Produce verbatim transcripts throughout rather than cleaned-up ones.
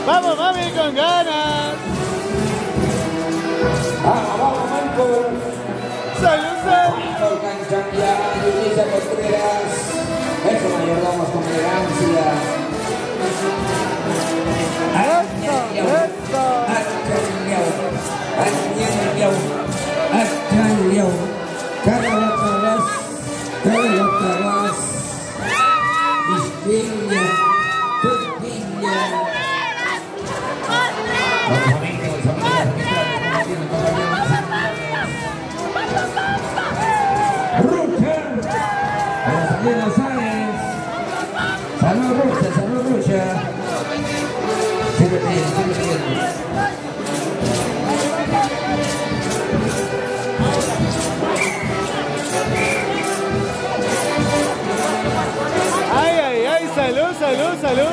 Vamos, mami, con ganas. Vamos, vamos, Marco. Salud, salud. Canchandia, Yulisa Contreras. Eso, mayordomos con elegancia. Eso, eso. Caravatas, caravatas, Bisquilla, Turquilla. Los amigos, amigas, Rucha, Rosalina Sáenz. Salud, Rucha, salud, Rucha. Siempre bien, siempre bien. Ay, ay, ay, salud, salud, salud.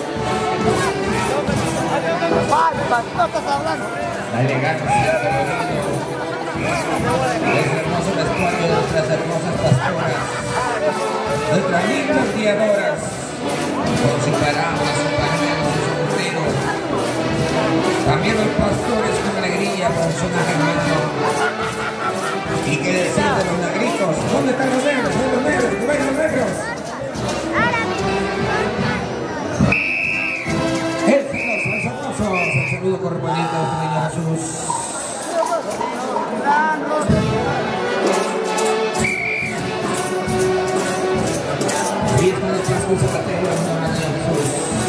No estás hablando. La elegancia, es hermoso vestuario de nuestras hermosas pastoras, nuestras lindas guiadoras, con su paraguas, su pañuelo, su sombrero. También los pastores con alegría, con su hermano. Y que decir de los negritos, ¿dónde están los negros? ¿Dónde los negros? ¿Dónde van los negros? El famoso, el famoso, el saludo correspondiente a nuestro niño Jesús. Fiesta de Pascua en Zapatero, en honor a Niño Jesús.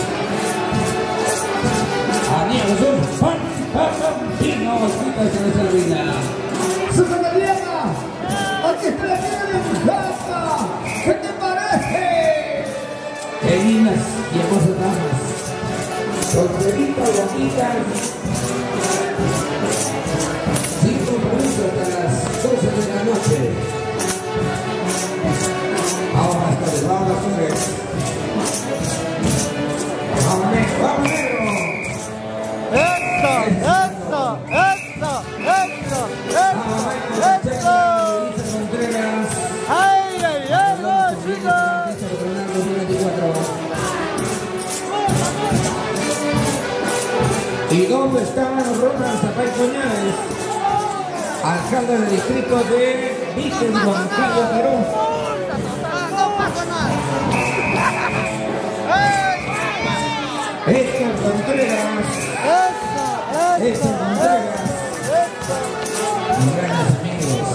A Niño Jesús, pan, pan, pan, vino, hostia, se les olvida. ¡Susana Diana! ¡Aquí está la tierra de mi casa! ¿Qué te parece? Qué lindas y hermosas damas. Solteritas, bonitas. Sin compromiso hasta las doce de la noche. Vamos a estar, vamos a hacer. Vamos negro, vamos negro. Eso, eso, eso, eso, eso, eso. Ay, ay, ay, no, chicos. ¿Y dónde están Ronald Zapay Coñares, alcalde del distrito de Víctor Huancayo, Perú? No pasa nada. Héctor Contreras, Eso, Héctor eso, Contreras, eso. mis grandes amigos.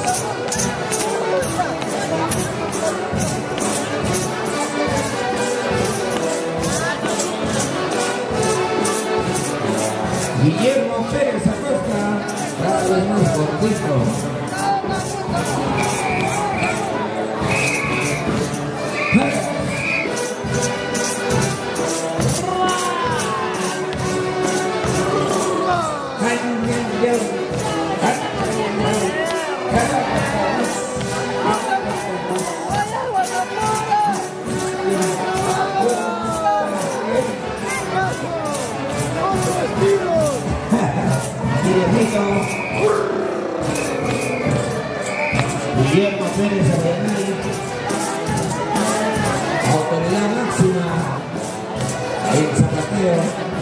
Guillermo Pérez Acosta, cada vez más cortito. Guillermo Pérez Arenal, autoridad máxima en Zapateo.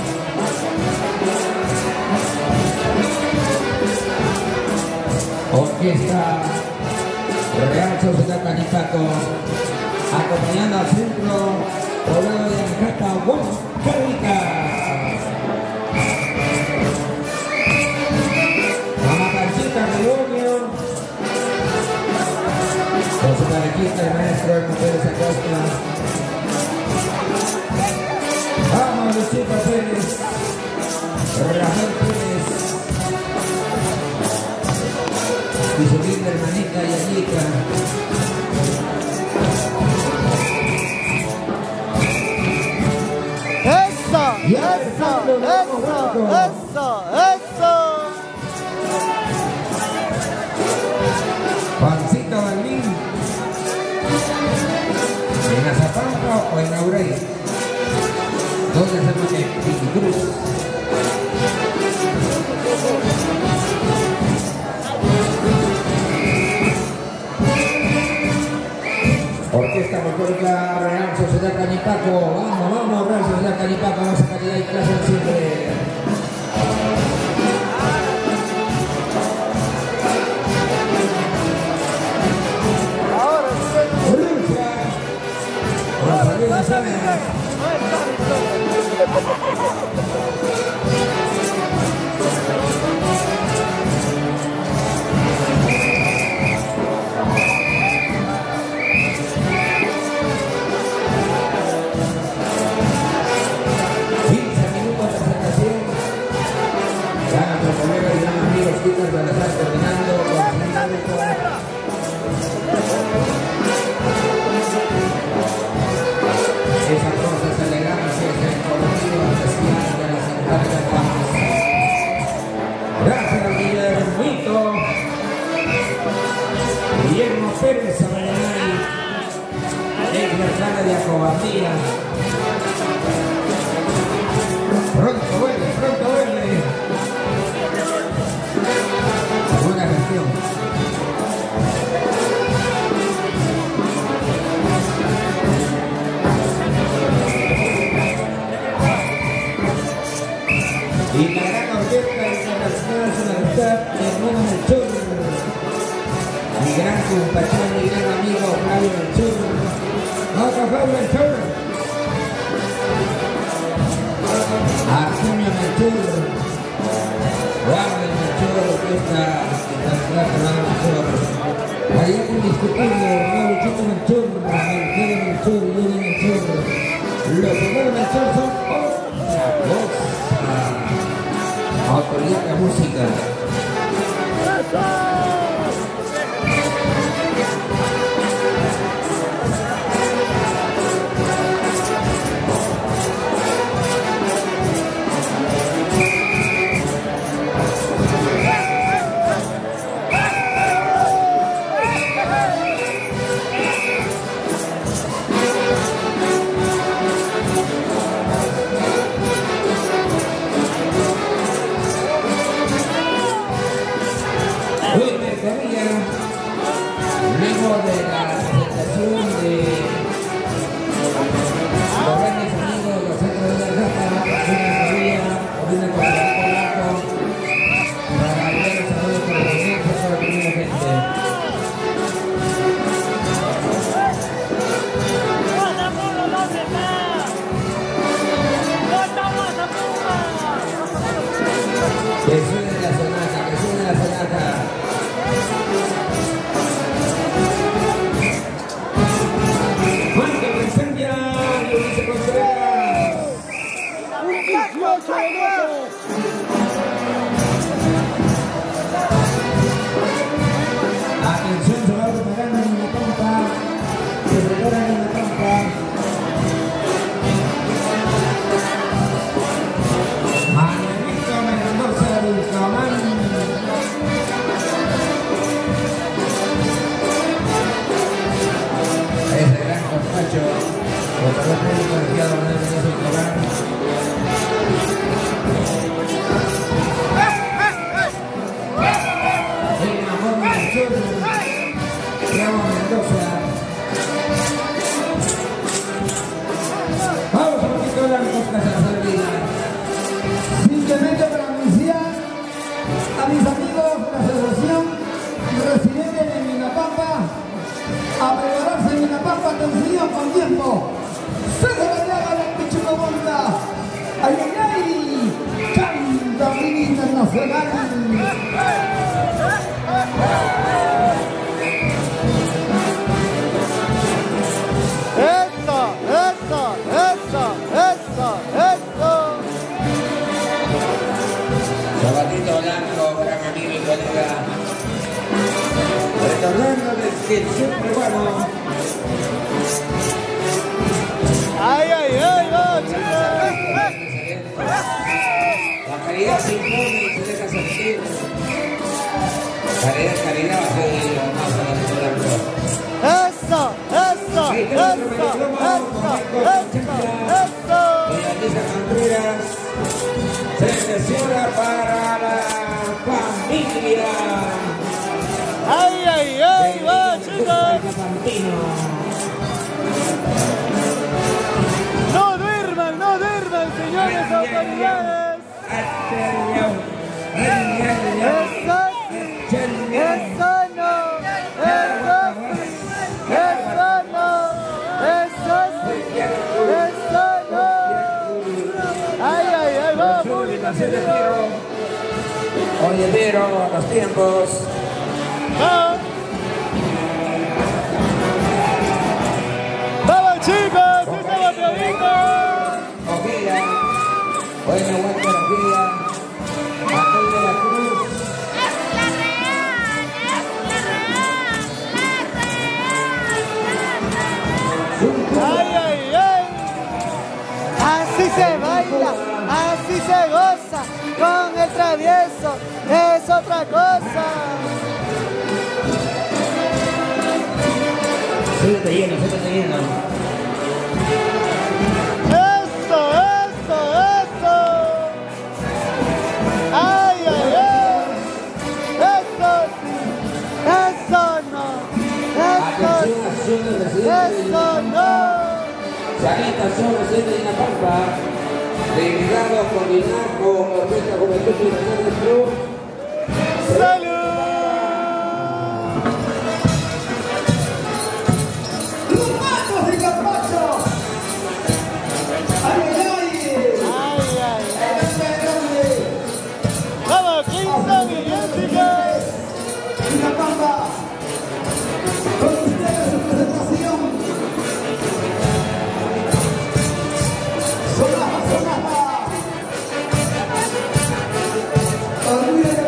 Orquesta Real Sociedad Canipaco, acompañando al centro poblado de Ancata, Huancayo. Mamá Panchita Reunio, con su parequita el maestro Héctor Pérez Acosta. Vamos, Luchito Pérez, Rafael Pérez y su linda hermanita Yayita. Eso, eso, eso, eso, eso. Juancito Balín, en Azapampa o en Aurey, donde hacemos que Cruz. Orquesta Folclórica Real Sociedad Canipaco. Vamos, vamos, Real Sociedad Canipaco, vamos a calidad y clase siempre. Salazar terminando con su grupo. Esas cosas elegancias del colectivo especial de la Santa Paz. Gracias, Guillermito. Guillermo Pérez Amanay, ex veterana de Acobardía. Pronto vuelve, pronto vuelve. Buena gestión. Y la gran orquesta internacional Sonoridad, mi hermano Melchor, mi gran compañero, mi gran amigo Flavio Melchor. ¡Vamos, Flavio Melchor! Artemio Melchor, Warner Melchor, Orquesta Internacional Fernando Melchor. Allá indiscutible, Mauricio Melchor, Melchor Melchor, Yuri Melchor. Los hermanos Melchor son otra cosa. Autoridad de la música. Luego de la presentación de los grandes amigos de los centros de la Rafa, una familia, una comunidad polaco, para enviar los saludos por el momento, para la primera gente. Que suene la sonata, que suene la sonata. Atención, se va preparando en la campa. Se preparan en la campa. Manuelito Mendoza Vilcamán. Ese gran compacho. Otra vez el colegiado Manuel Mendoza Vilcamán. Vamos un poquito de las cosas a la salida. Simplemente para anunciar a mis amigos de la asociación residentes de Minapampa a prepararse en Minapampa, atención con tiempo. César Aliaga, la Pichuco Monta. ¡Ay, ay, ay! ¡Canta Mini Internacional! ¡Eso! ¡Eso! ¡Eso! ¡Eso! ¡Eso! Sabatito Blanco, gran amigo y colega. Recordando que siempre bueno. ¡Ay, ay, ay! ¡Va, chicos! La caridad se impone y se deja sentir. Caridad, caridad va a ser lo más Sabatito Blanco. ¡Eso! ¡Eso! ¡Eso! ¡Eso! ¡Eso! ¡Eso! Elisa Contreras se lesiona para la familia. ¡Ay, ay, ay! ¡Va, chicos! ¡No duerman, no duerman, señores autoridades! ¡Eso sí! ¡Eso no! ¡Eso sí! ¡Eso no! ¡Eso sí! ¡Eso no! ¡Ay, ay, ay! ¡Va, público! Oye, pero los tiempos. ¡Va! ¡Vamos, chicos! ¡Estamos aplaudiendo! Ojeda. Buena, buena Ojeda. Manuel de la Cruz. travieso, es otra cosa. Siéntate lleno, siéntate lleno. Eso, eso, eso. Ay, ay, ay. Eso sí, eso no, eso Atención, sí, acción del presidente. eso no. Sarita Sol, presidente de Inapampa, dedicado a coordinar con la Orquesta Juventud Internacional del Club. ¡Salud! ¡Los matos de Capacho! ¡Ay, ay, ay! Ay, ay, ay. ¡Grande, grande! Vamos, Kingston y Jessica. Una pampa. Con ustedes su presentación. Sonaja, sonaja. Orgullo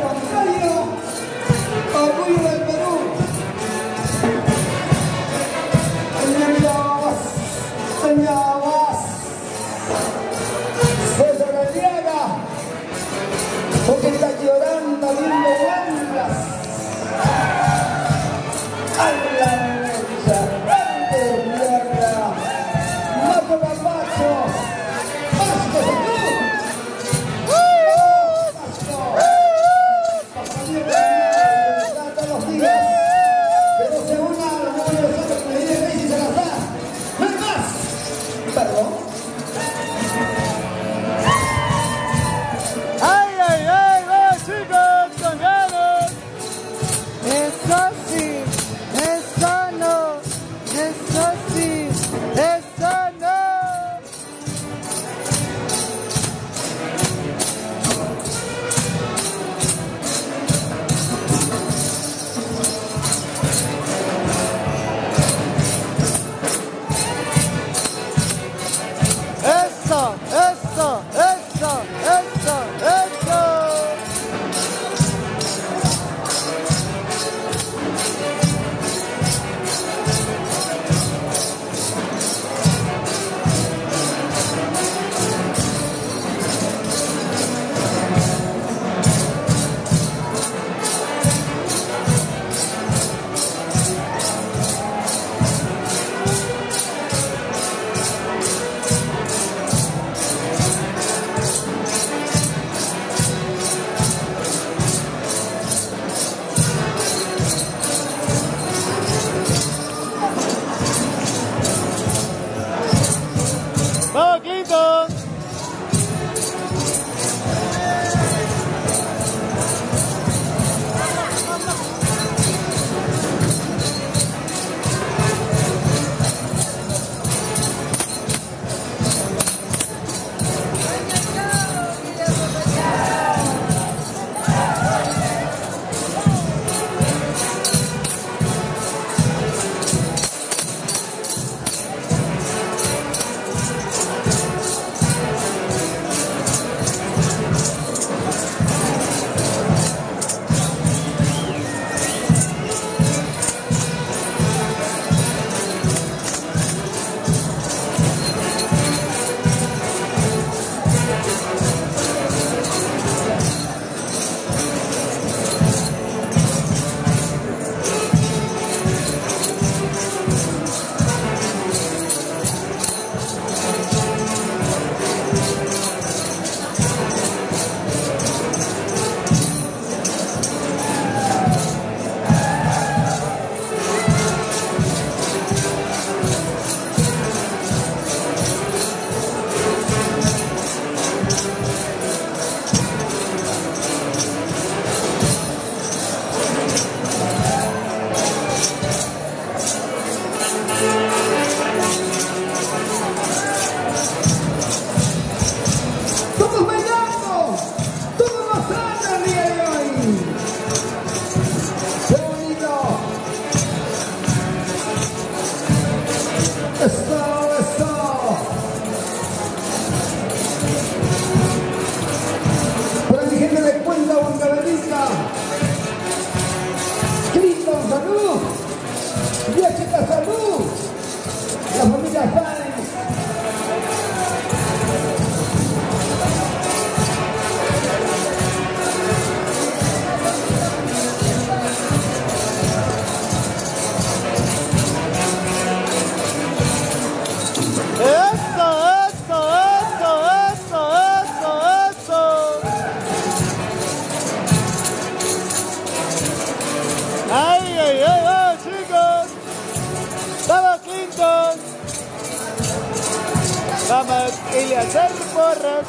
Vamos, Eliezer Porras.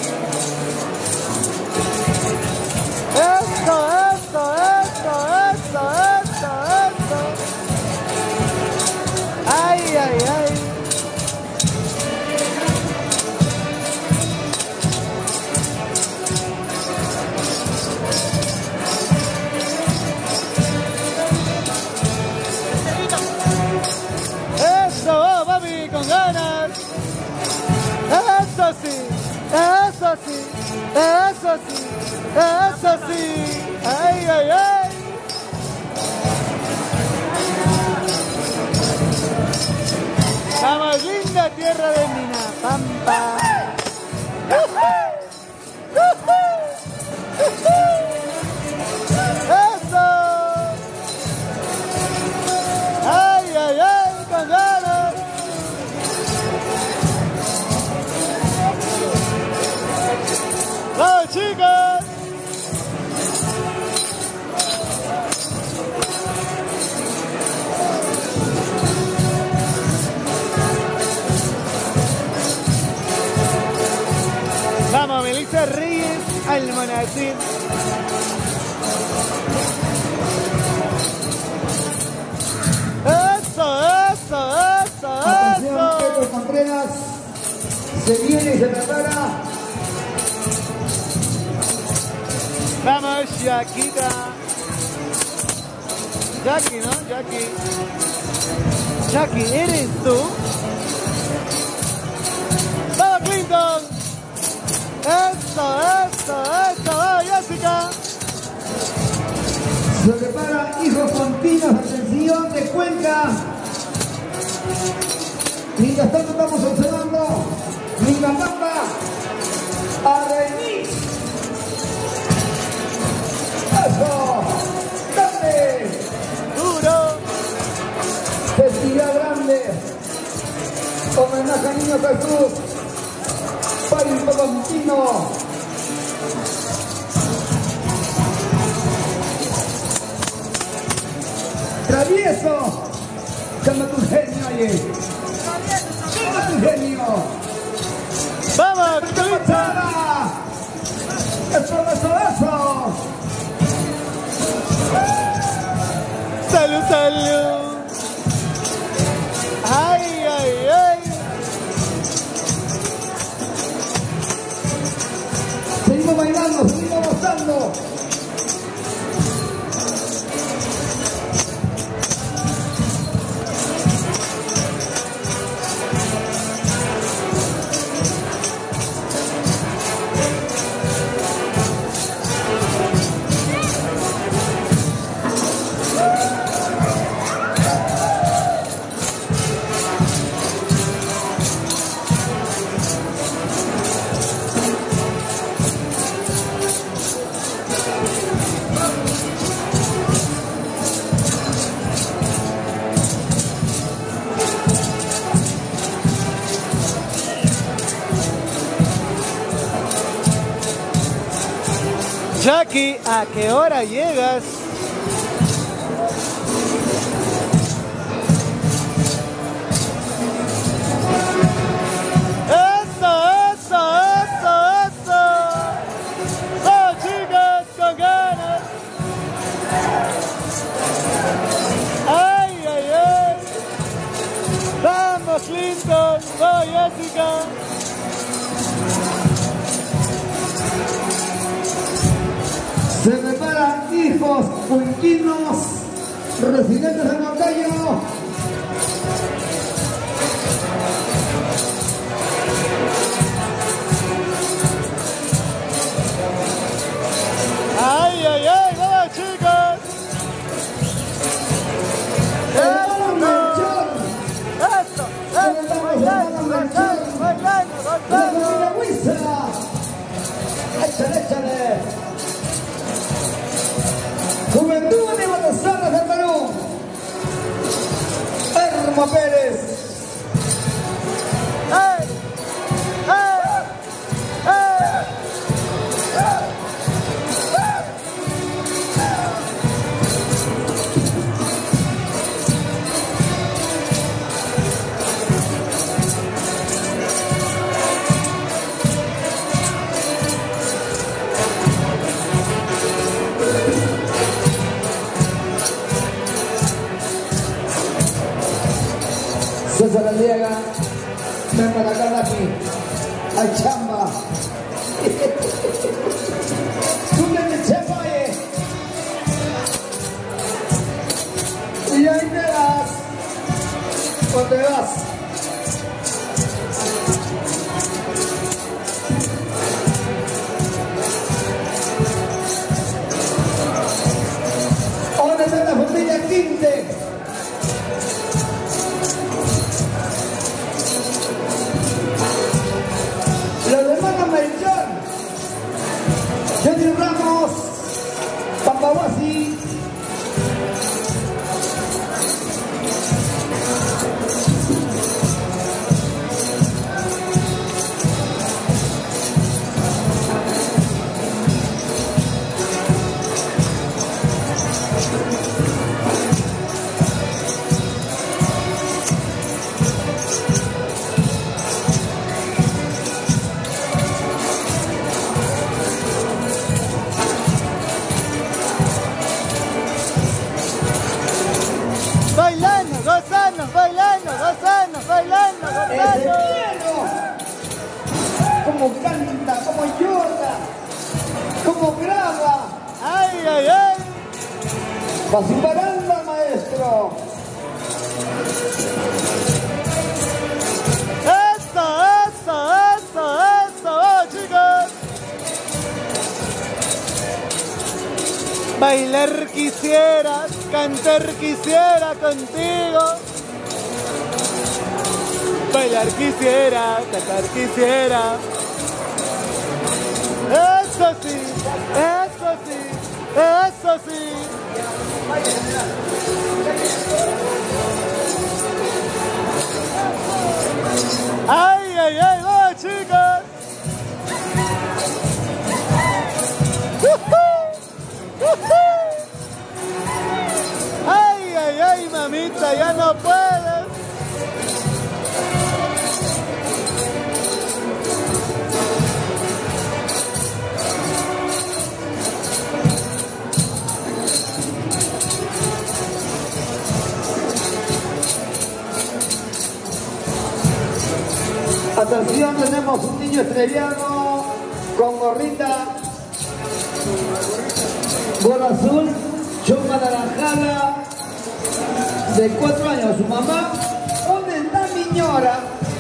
Eso, eso, eso, eso, eso, eso. Ay, ay, ay. Eso, oh, papi, con ganas. Eso sí, eso sí, eso sí, eso sí. Ay, ay, ay. Vamos, linda tierra de Minapampa. Eso. Ay, ay, ay, con ganas. ¡Vamos, chicos! Vamos, Melissa Reyes al Monacín. Eso, eso, eso, Atención, eso. Pedro Contreras se viene y se prepara. Vamos, Yaquita. Jackie, ¿no? Jackie. Jackie, ¿eres tú? ¡Vamos, Clinton! ¡Eso, eso, eso! ¡Vamos, Jessica! Se prepara Hijos Continuos, atención de Cuenca. Mientras tanto estamos observando Minapampa a Remix. ¡Eso! ¡Dale! ¡Duro! Festividad grande. Homenaje a Niño Jesús. Parimpo continuo. Travieso. Llama tu genio, oye. Llama tu genio. ¡Vamos, Clinton! ¡Eso, eso, eso! ¡Salud, salud! ¡Ay, ay, ay! Seguimos bailando, seguimos gozando. Jackie, ¿a qué hora llegas? ¡Eso, eso, eso, eso! ¡Vamos, chicos, con ganas! ¡Ay, ay, ay! ¡Vamos, Clinton! ¡Vamos, Jessica! Se preparan Hijos Cuenquinos, residentes del Moncayo. ¡Ay, ay, ay! ¡Vamos, chicos! ¡Hermano Melchor! ¡Eso! ¡Eso! ¡Bailando, bailando, bailando, ¡La bailando! familia Huiza! ¡Échale, échale! Juventud de Batasaras del Perú. Hermo Pérez. ¡Hey! ¡Hey! ¡Hey! Luis Araliaga, ven para acá, Lucky. Hay chamba. Tú me chamba, eh. Y ahí te vas. ¿Dónde vas? ¿Dónde está la familia Quinte? Los hermanos Melchor, Johnny Ramos, Papaguasi. Bailando, gozando, bailando, gozando, bailando, ¡Ese gozando. cielo! Como canta, como llora, como graba. Ay, ay, ay. Va sin baranda, maestro. Eso, eso, eso, eso, oh, chicos. Bailar quisieras, cantar quisiera contigo. Bailar quisiera, cantar quisiera. Eso sí, eso sí, eso sí. Ay, ay, ay, vamos, chicos. Ay, ay, ay, mamita, ya no puedes. Atención, tenemos un niño estrellado con gorrita, gorra azul, chompa naranjada, de cuatro años. Su mamá, ¿dónde está mi ñora?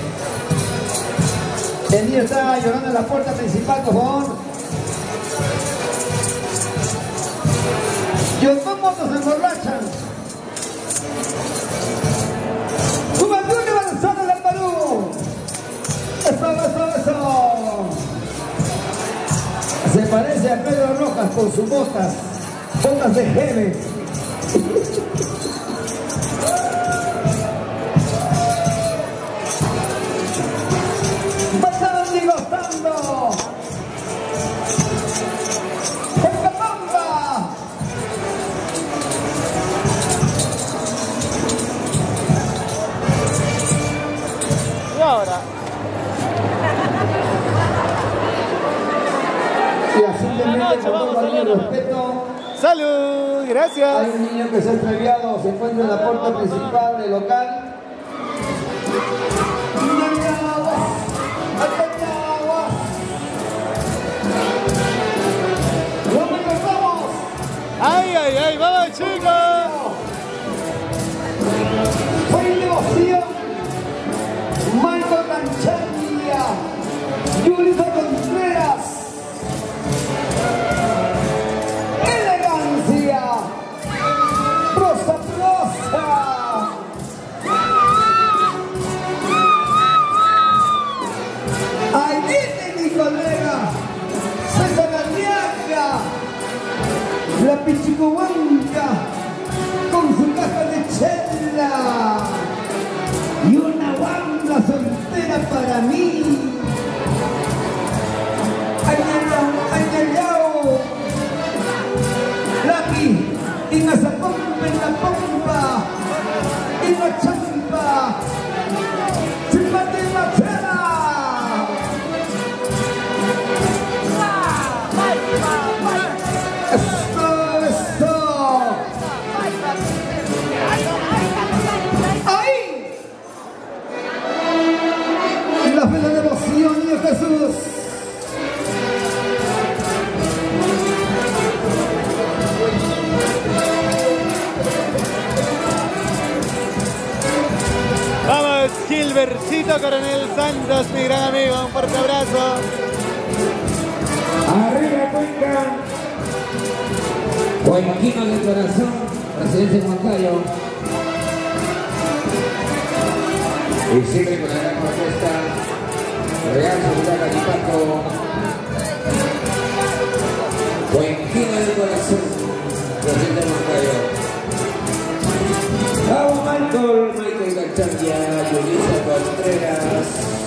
El niño está llorando en la puerta principal, por favor. Los dos motos se emborrachan. Juventud Universal del Perú. Eso, eso, eso. Se parece a Pedro Rojas con sus botas, botas de Gene. Bailando y gozando. ¡En la Pampa! Y ahora. Y así simplemente con todo cariño y respeto. Salud, gracias. Hay un niño que se ha extraviado, se encuentra en la puerta principal del local. ¿Dónde estamos? Ay, ay, ay, vamos, chicos. Fue devoción. Michael Manchania, Julito Contreras. Elegancia. Prosa, prosa. Ahí viene mi colega César Aliaga, la pichicohuanca con su caja de chela y una banda soltera para mí. Ay, ay, ay, ay, Lucky, en esa pompa, en la pompa, en la champa, chimpate en la chela. Esto, esto. Ahí, Gilbercito Coronel Santos, mi gran amigo, un fuerte abrazo. Arriba Cuenca. Cuenquino del corazón, Residencia Moncayo. Y sigue con la gran orquesta Real Sociedad Calipaco. Cuenquino del corazón, Residencia Moncayo. Vamos Michael, Michael Gachandia, Yulisa Contreras.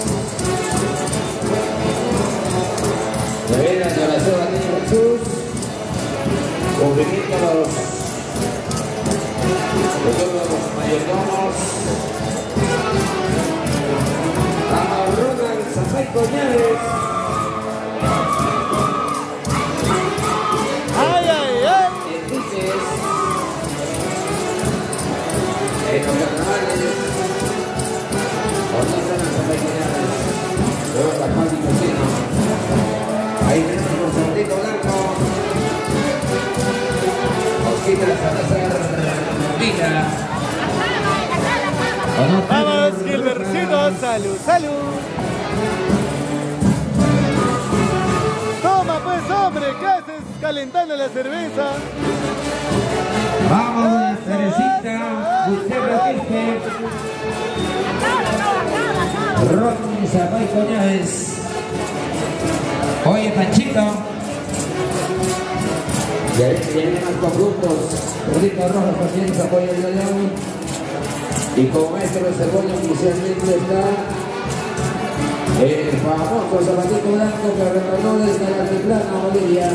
Revela de oración a Niño Jesús. Cubrimiento a los de todos los mayordomos. A Ronald Zafay Coñales. Ay, ay, ay. Enriquez. En los carnavales. Ronald Zafay Coñales. Luego la Juan y Cocino. Ahí tenemos a Tito Blanco. Osquita Salazar Villa. Vamos, Gilbercito, salud, salud. Toma pues, hombre, ¿qué haces calentando la cerveza? Vamos, Teresita, Gustavo Quispe. Ronnie Zafay Coñales. Oye, Panchito. Y ahí vienen más conjuntos. Rodrigo Rojas, Paciencia, apoyo el León. Y como maestro de Cebolla oficialmente está el famoso zapatito blanco que retornó desde la Altiplano, Bolivia.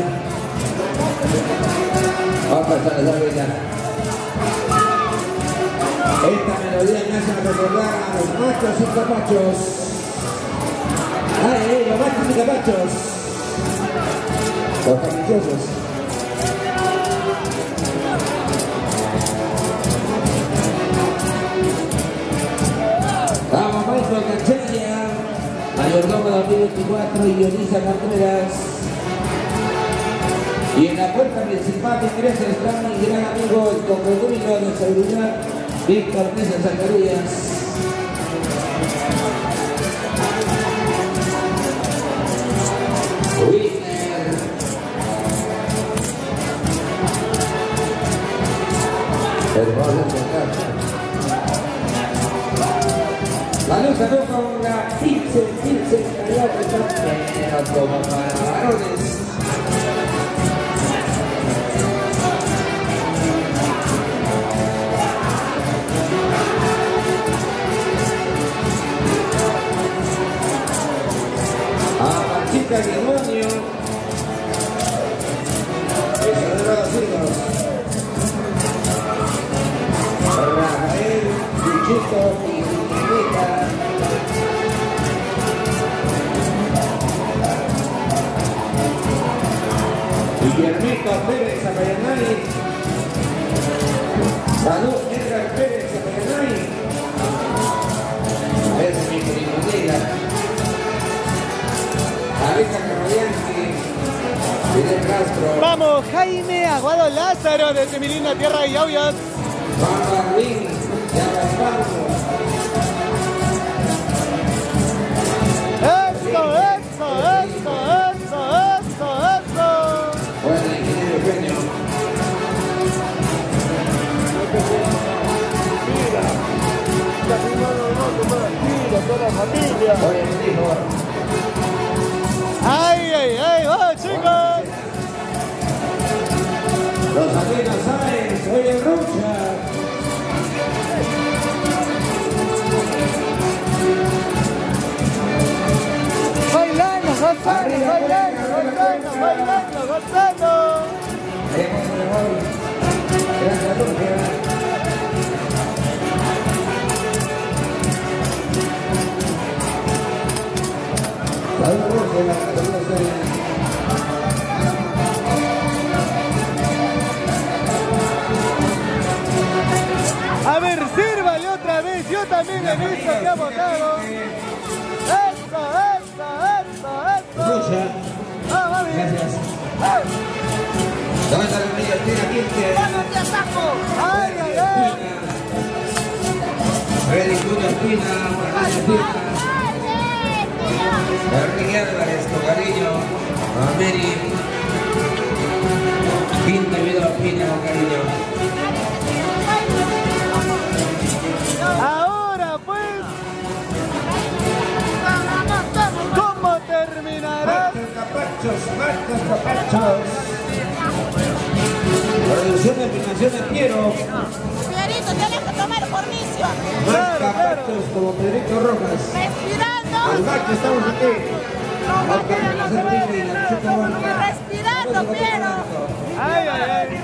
Vamos a pasar esa vida. Esta melodía me hace recordar a los machos y capachos. ¡Ay, ay, los machos y capachos! Los caprichosos. Vamos, maestro Canchelia, mayordomo dos mil veinticuatro y Yulisa Contreras. Y en la puerta principal de ingreso está mi gran amigo, el cocodrilo de seguridad, Víctor Mesa Zacarías. Winner. Hermoso tocar. La luz salió con la Pilsen, Pilsen, Callao, pero como para varones. A Panchita Demonio. Eso de los hijos. Rafael, Luchito y Niñita. Guillermito Pérez Zapayanay. Salud, Edgar Pérez Zapayanay. Es mi primavera. Alexa Carolianqui. Fidel Castro. Vamos, Jaime Aguado Lázaro, desde mi linda tierra de Yauyos. Juan Barlín. Yagaspango. Eso, eso, eso, eso, eso, eso. Bueno, ingeniero Eugenio. Oye, mi hijo. Ay, ay, ay, vamos chicos. Los Salinas Sáenz, oye, Rucha. Bailando, gozando, bailando, gozando, bailando, gozando. Tenemos un mejor. Gracias, Rucha. Salud, Rucha, la A ver, sírvale otra vez, yo también he visto que ha votado. Eso, eso, eso, eso. Rucha. Ah, va bien. Gracias. Ay, ¿Dónde está la media tira quince? ay, ay, ay. Freddy Cruz. familia Espina, familia Espina. Bernie Álvarez, con cariño. A Mary. Pinta y Vida Espina, con cariño. Ahora pues, ¿cómo terminará? Marcos Capachos, Marcos Capachos. Producción de filmación de Piero. Pierito, tienes que tomar permiso. Más Capachos como Pedrito Rojas. Respirando. Al bache estamos aquí. Respirando, Piero. Ay, ay, ay.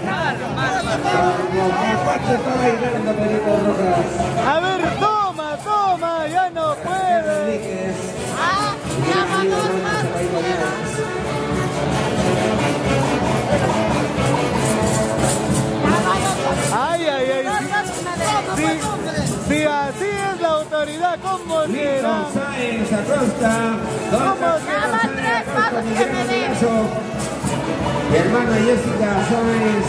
Capacho está bailando Pedrito Rojas. A ver, toma, toma, ya no puede. Enríquez. Ah, llámanos más. Ay, ay, ay. Si, si, si así es la autoridad, ¿cómo será? Lito Sáenz Acosta. Don ¿Cómo Castillo será? Sáenz Acosta, Vamos, mi que gran me den. abrazo. Mi hermana Jessica Sáenz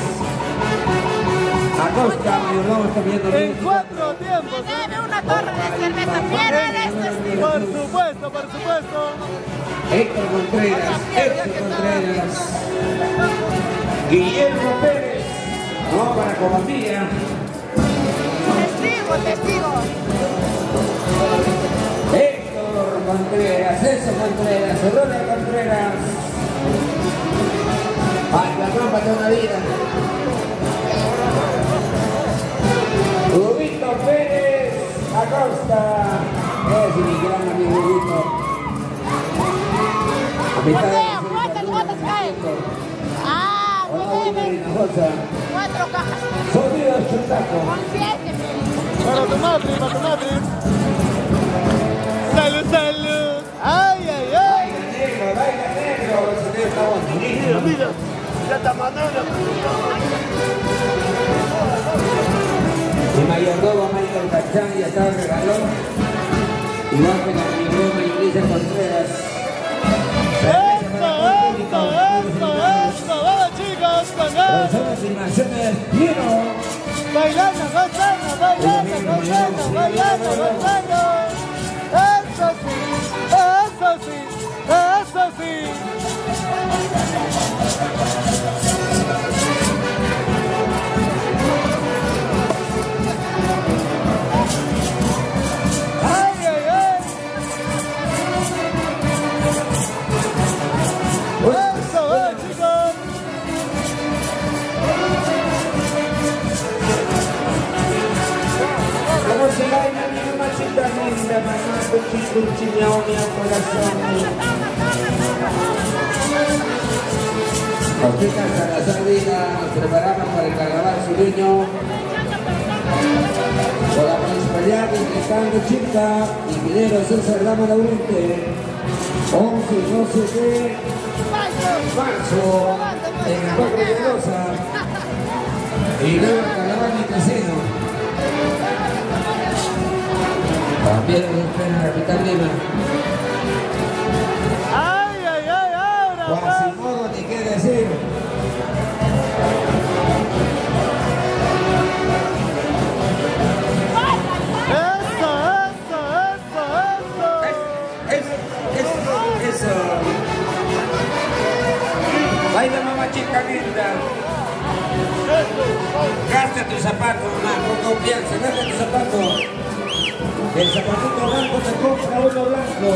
Acosta, mayordomo, está viendo En cuatro tiempos. Me debe una torre de cerveza. Piero, eres testigo. Por supuesto, por supuesto. Héctor Contreras, Héctor Contreras. Guillermo Pérez. No, para Colombia. Testigo, testigo. Héctor Contreras, Celso Contreras, Aurora Contreras. Ay, la trampa de una vida. Rubito Pérez Acosta. Es mi gran amigo Rubito. A mitad de Voltea, ¿cuántas gotas caen? Ah, Hola, me Wilmer debe Hinojosa. cuatro cajas. Sonido Chutaco. Con siete, Piero. Para tu madre, para tu madre. Salud, salud. Ay, ay, ay. Baila negro, baila negro. El sonido está bonito. Mira, ya está mandando. Mi mayordomo Michael Cachán ya está regaló. Igual que la mayordomo Yulisa Contreras. Eso, eso, eso, eso. Vamos, chicos, con ganas. Producciones y filmaciones Piero. Bailando, gozando, bailando, gozando, bailando, gozando. Eso sí, eso sí, eso sí. Ay, ay, ay. Eso, eh, chicos. Como se baila mi mamachita linda, mamá, cuchi, cuchi, miau, miau, corazón. Costicas a la sardina, nos preparamos para el carnaval sureño. Con la municipalidad de Cristal Chica, ingeniero César Dama Laurente. once y doce de marzo, en el Parque de Mendoza. Y luego el carnaval de Casino. También en la capital Lima. Ay, ay, ay, ahora. Quasimodo, ni qué decir. Eso, eso, eso, eso. Es, es, eso. Baila mamá chica linda. Gasta tu zapato, mamá, con confianza, gasta tu zapato. El zapatito blanco te compra uno blanco.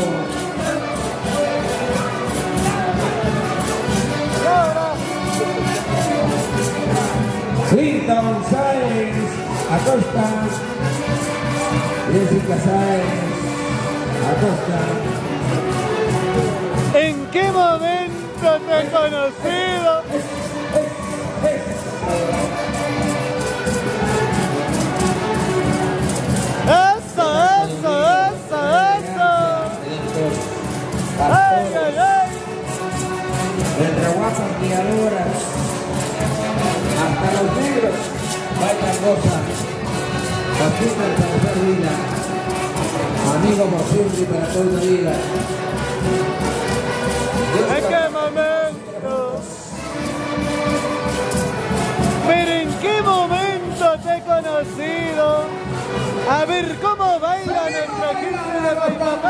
Y ahora, Clinton Sáenz Acosta. Jessica Sáenz Acosta. ¿en qué momento te he conocido? Eso, eso, eso, eso. Ay, ay, ay. Entre guapas guiadoras, hasta los negros bailan goza. Costumbre para hacer vida, amigo por siempre y para toda la vida. ¿En qué momento? Pero ¿en qué momento te he conocido? A ver, ¿cómo bailan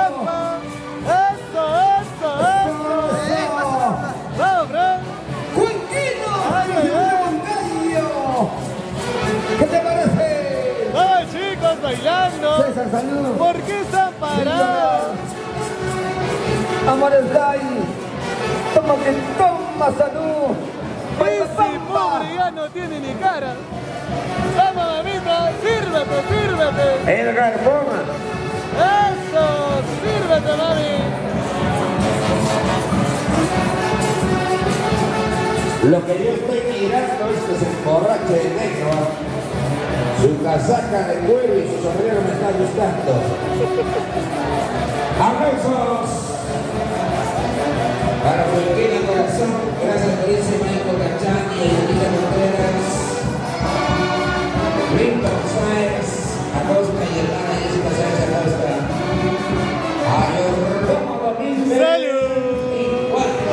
Pampa. Eso, eso, eso. Vamos, Fran. Cuenquino, Ay, ay, ay. Moncayo. ¿Qué te parece? Ay, chicos, bailando. César, salud. ¿Por qué están parados? Amores Day. Toma que toma, salud. Ese pobre ya no tiene ni cara. Vamos, mamita, sírvete, sírvete. Edgar Poma. Eso, sírvete, mami. Lo que yo estoy mirando es que se emborrache de negro. Su casaca de cuero y su sombrero me está gustando. ¡Aplausos! Para Cuenquino Corazón, gracias por irse Michael Cachani y Elvira Contreras, Linton Sáenz, Acosta y hermana Jessica Sáenz Acosta. Ayorromo Domínguez. ¡Salud! Y cuatro.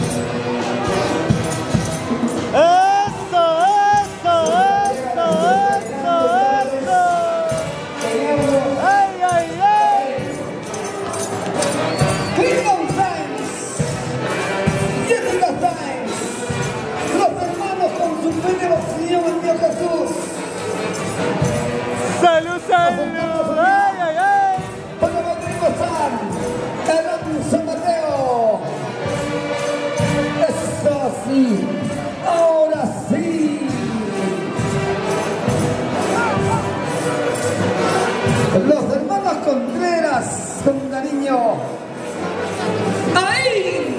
Eso, eso, eso, eso, eso. Ay, ay, ay. Clinton Sáenz. Jessica Sáenz. Los hermanos con su veneración en Dios Jesús. Salud, salud. Ay, ay, ay. Para Rodrigo San. Elon San Mateo. Eso sí. Ahora sí. Los hermanos Contreras con cariño. ¡Ahí!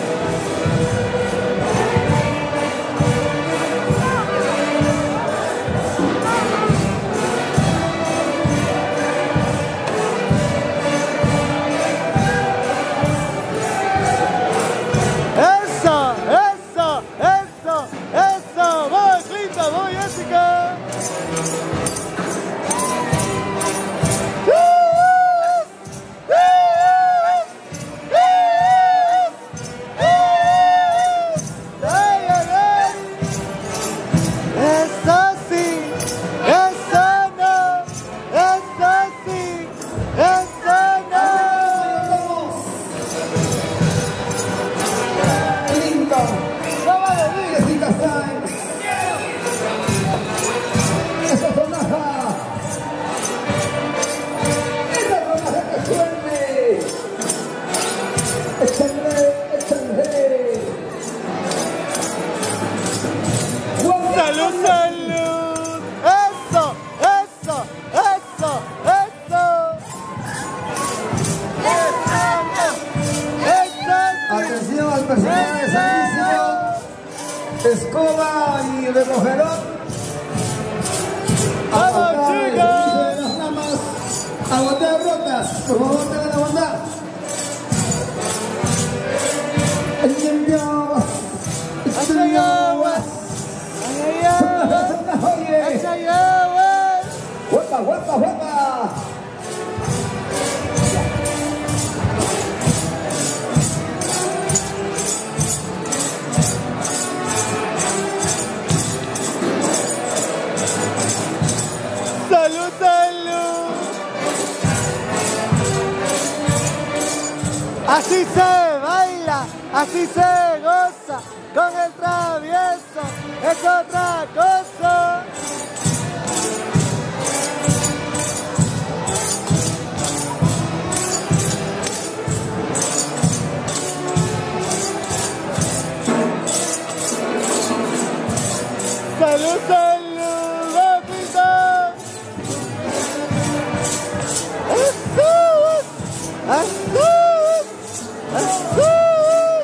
Eso, eso, eso, eso. Voy, Clinton, voy, Jessica. Ay, ay, ay. Eso sí, eso no, eso sí, eso no. Clinton. No va a venir. Jessica Sáenz. Esa sonaja. Esa sonaja que suene. Échenle, échenle. Juan Salud, salud. Eso, eso, eso, eso. Eso. Atención al personal de servicio. Escoba y recogerón. Vamos, Apartar el chicos. servicio de las ramas. Aguantar rotas. Por favor, tengan la bondad. Enviadas. Ay, aguas. Ay, aguas. Oye. Ay, aguas. Huepa, huepa, huepa. Salud, salud. Así se baila, así se goza, con el travieso es otra cosa. Salud, salud, Lopita. Azul, azul, azul.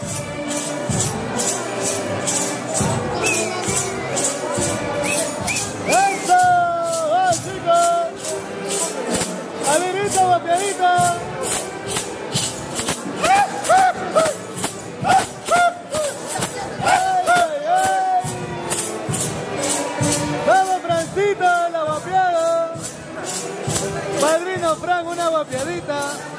Eso, va, chicos. Avenida, guapiadita. Ay, ay, ay. Vamos, Francita, la guapiada. Padrino Fran, una guapiadita.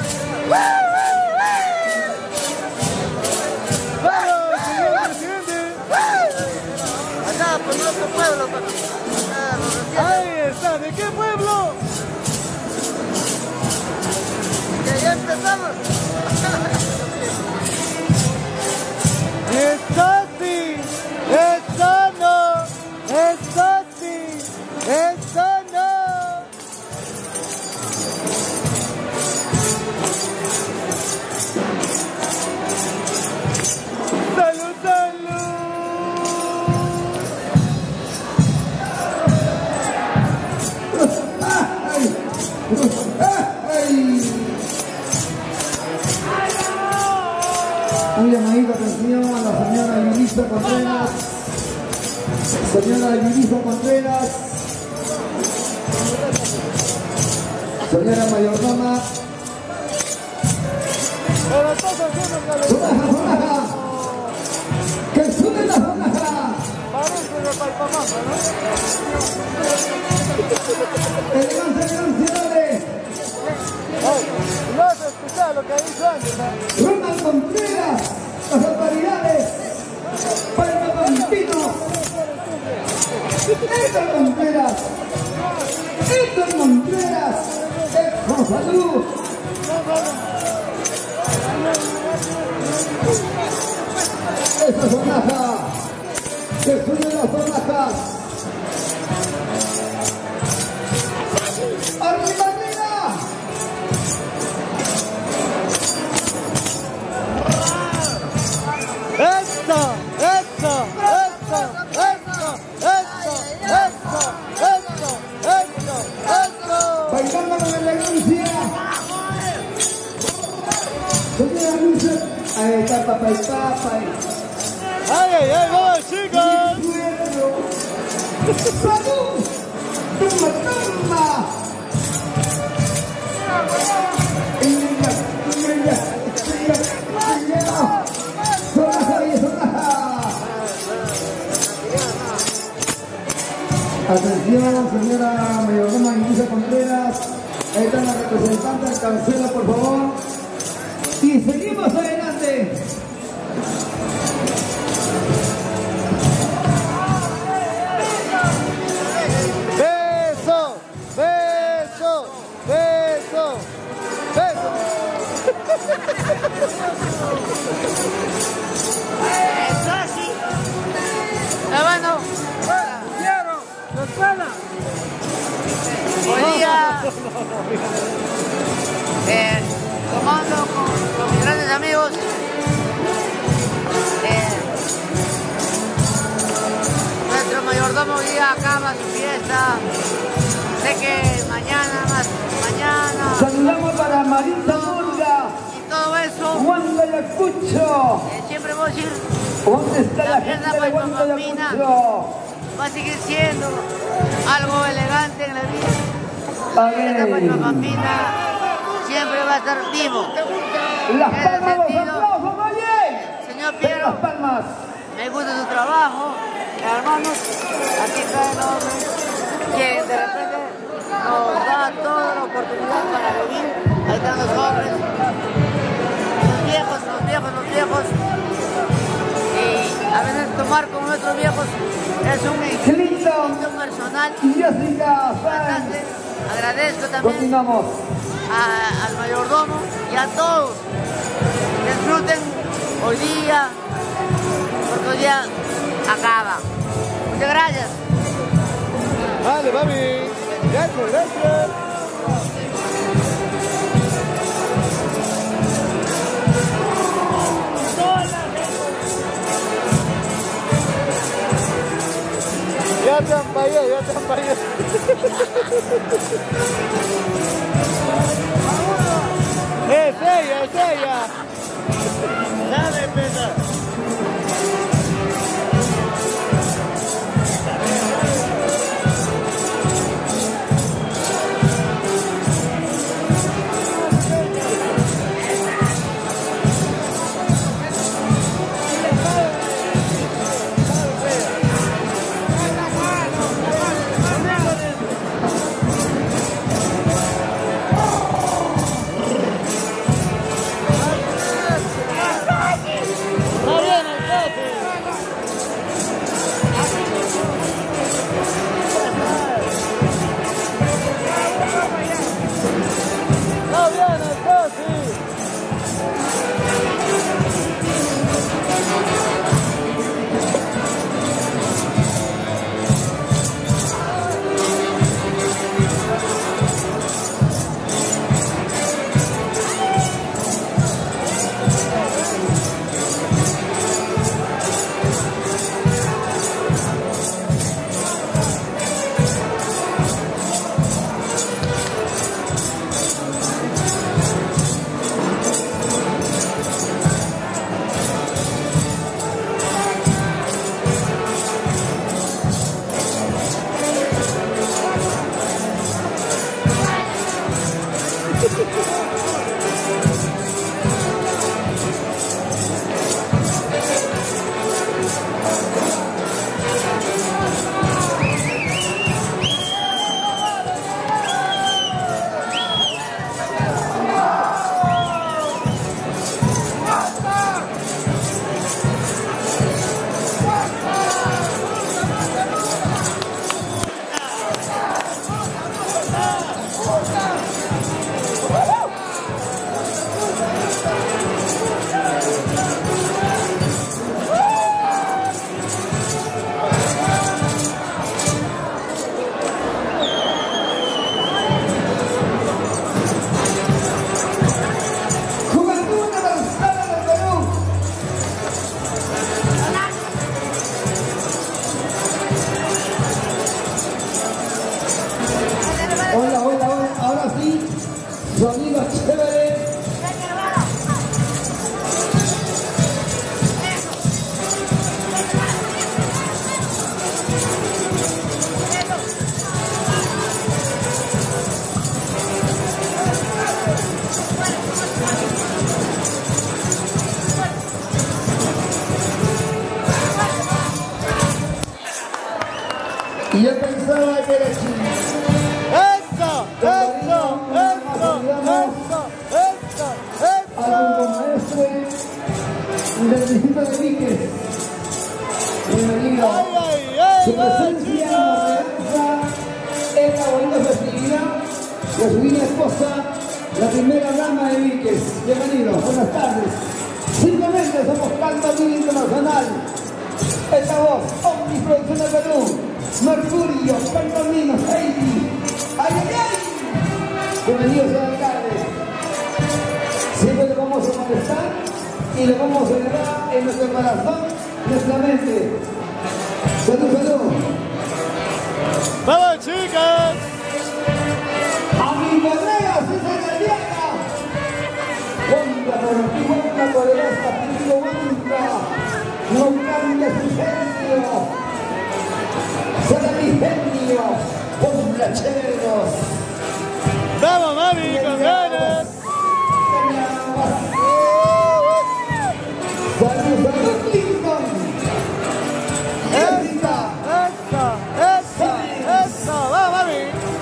Vamos, señor presidente. Acá, por nuestro pueblo, papi. Ah, Ahí está, ¿de qué pueblo? que ya estamos. Eso sí, eso no, eso sí, eso no. Salud, salud. Un llamadito de atención a la señora Yulisa Contreras. Señora Yulisa Contreras. Señora Mayordoma. Pero todos hacemos la ¡Sonaja, sonaja! ¡Que suene la sonaja! parece de Palpamapa, ¿no? ¡Elegancia, elegancia, dale! Ay, no has escuchado lo que ha dicho antes, ¿no? Ronald Contreras, las autoridades, Palma Pampino, Héctor Contreras, Héctor Contreras, Héctor Salud. Esa sonaja, que suenen las sonajas. ¡Arriba, arriba! ¡Eso! ¡Eso! ¡Eso! ¡Eso! ¡Eso! ¡Eso! ¡Eso! ¡Eso! ¡Eso! Bailando con elegancia. Señora Luces, ahí está papá y papá. ¡Ay, ay, ay! ¡Vamos, chicos! ¡Salud! ¡Toma, toma! ¡Venga, venga, venga, venga! ¡Sonaja y sonaja! Atención, señora Mayordoma Yulisa Contreras. Ahí está la representante del cancela, por favor. Y seguimos adelante. ¡Beso! ¡Beso! ¡Beso! ¡Beso! Eso sí. Hermano, quiero, los panas. Hoy día, eh, tomando con, con mis grandes amigos, eh, nuestro mayordomo hoy día acaba su fiesta. Sé que mañana, más mañana, Saludamos para Marita Murga, y todo eso, Juan de Ayacucho. eh, siempre voy a decir, ¿Dónde está la La gente fiesta de Juan de Palpamapina. Ayacucho? va a seguir siendo algo elegante en la vida. A Esta ver, Palpamapina siempre va a estar vivo. las En ese palmas, los sentido, aplausos, oye. Señor Ven Piero, las palmas. me gusta su trabajo. Hermanos, aquí está el hombre que de repente nos da toda la oportunidad para vivir. Ahí están los jóvenes, los viejos, los viejos, los viejos. Y a veces tomar con nuestros viejos es un Clinton instinto personal. y Jessica Sáenz. Bastante. Agradezco también Continuamos. a- al mayordomo y a todos. Disfruten hoy día, porque hoy día acaba. Muchas gracias. Vale, mami. Gracias, gracias. Ya te ampallé, ya te ampallé. Es ella, es ella. Dale, pesa. Sonido chévere. Y yo pensaba que era chino. ¡Eso! ¡Eso! ¡Eso! ¡Eso! ¡Eso! Algo ¡Eso! maestro del distrito de Víquez. Bienvenido. ¡Ay, ay, ay! Su ¡Vamos, presencia nos chicos! realza esta bonita festividad de su linda esposa, la primera dama de Víquez. Bienvenido, buenas tardes. Simplemente somos Canto Mil Internacional. Esta voz, Omniproducción del Perú. Mercurio, Pantaminos, Heidi. ¡Ay, ay, ay! Bienvenido, señor alcalde. Siempre le vamos a molestar y le vamos a celebrar en nuestro corazón, nuestra mente. Salud, salud. ¡Vamos, chicas! A mi colega César Galeana. Honda por ti, honda poderosa, pidió honda. No cambia su genio. Será mi genio. Honda cheveros. ¡Vamos, mami, con ganas! Salud, salud, Clinton. Jessica. ¡Eso! ¡Eso! ¡Eso! ¡Vamos, mami!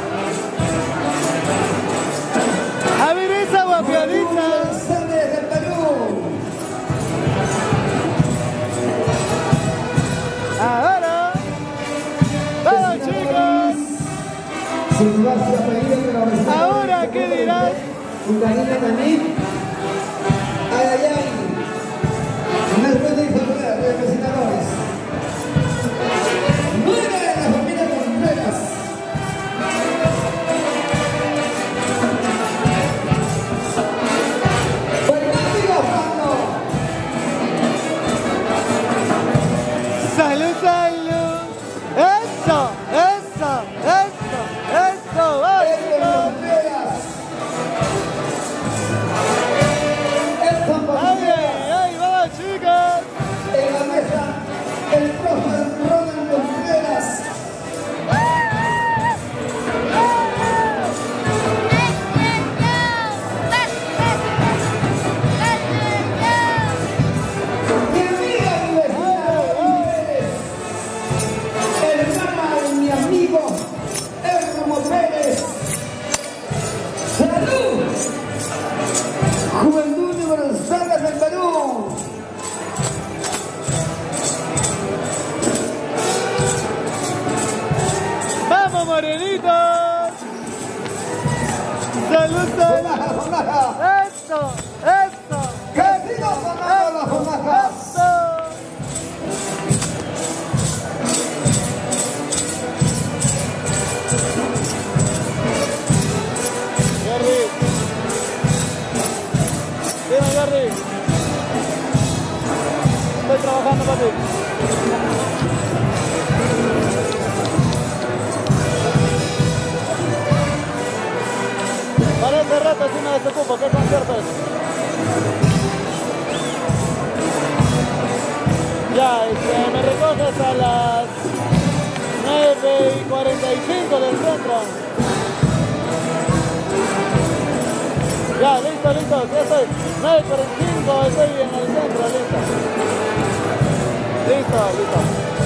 ¡A ver esa guapiadita! Sangre del Perú. ¡Ahora! ¡Vamos, chicos! Sin gracia pedida, pero me ¿Ahora qué dirás? Un cariño también. Ay, ay, ay. No es buena informar, representantes. Muere la familia Contreras. Fernando Fano. ¡Salud, salud! ¡Eso! ¡Eso! ¡Eso! ¡Eso! ¡Vamos, chicos! Contreras. Edson ¡Ay, Contreras. ay, ay! ¡Vamos, chicos! En la mesa, el profe Ronald Contreras. Mi amiga, mi vecina, Pérez. Hermana de mi amigo, Hermo Pérez. ¡Salud! Juventud Universal del Perú. ¡Vamos, morenitos! ¡Salud, salud! Sonaja, sonaja. ¡Eso! ¡Eso! Que siga sonando la sonaja. ¡Eso! Jerry. Dime, Jerry. Estoy trabajando, papi. Para ese rato sí me desocupo. ¿Qué concierto es? Ya, este, me recoges a las nueve y cuarenta y cinco del centro. Ya, listo, listo, ya estoy. nueve y cuarenta y cinco, estoy en el centro, listo. Listo, listo.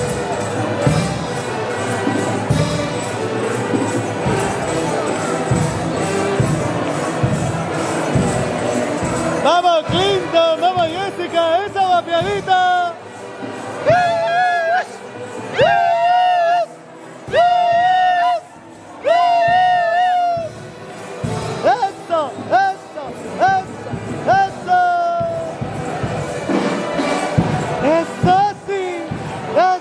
¡Vamos, Clinton! ¡Vamos, Jessica! ¡Esa guapiadita! ¡Eso! ¡Eso! ¡Eso! ¡Eso! ¡Eso sí!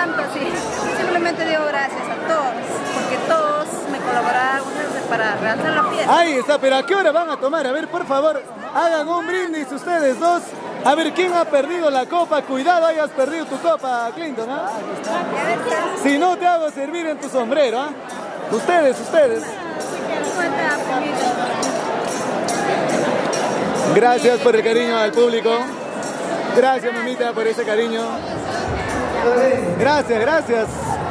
tanto así. Simplemente digo gracias a todos, porque todos me colaboraron para realizar la fiesta. Ahí está, pero ¿a qué hora van a tomar? A ver, por favor, hagan un brindis ustedes dos. A ver, ¿quién ha perdido la copa? Cuidado, hayas perdido tu copa, Clinton, ¿ah? Si no, te hago servir en tu sombrero, ¿ah? Ustedes, ustedes. Gracias por el cariño al público. Gracias, mamita, por ese cariño. Gracias, gracias.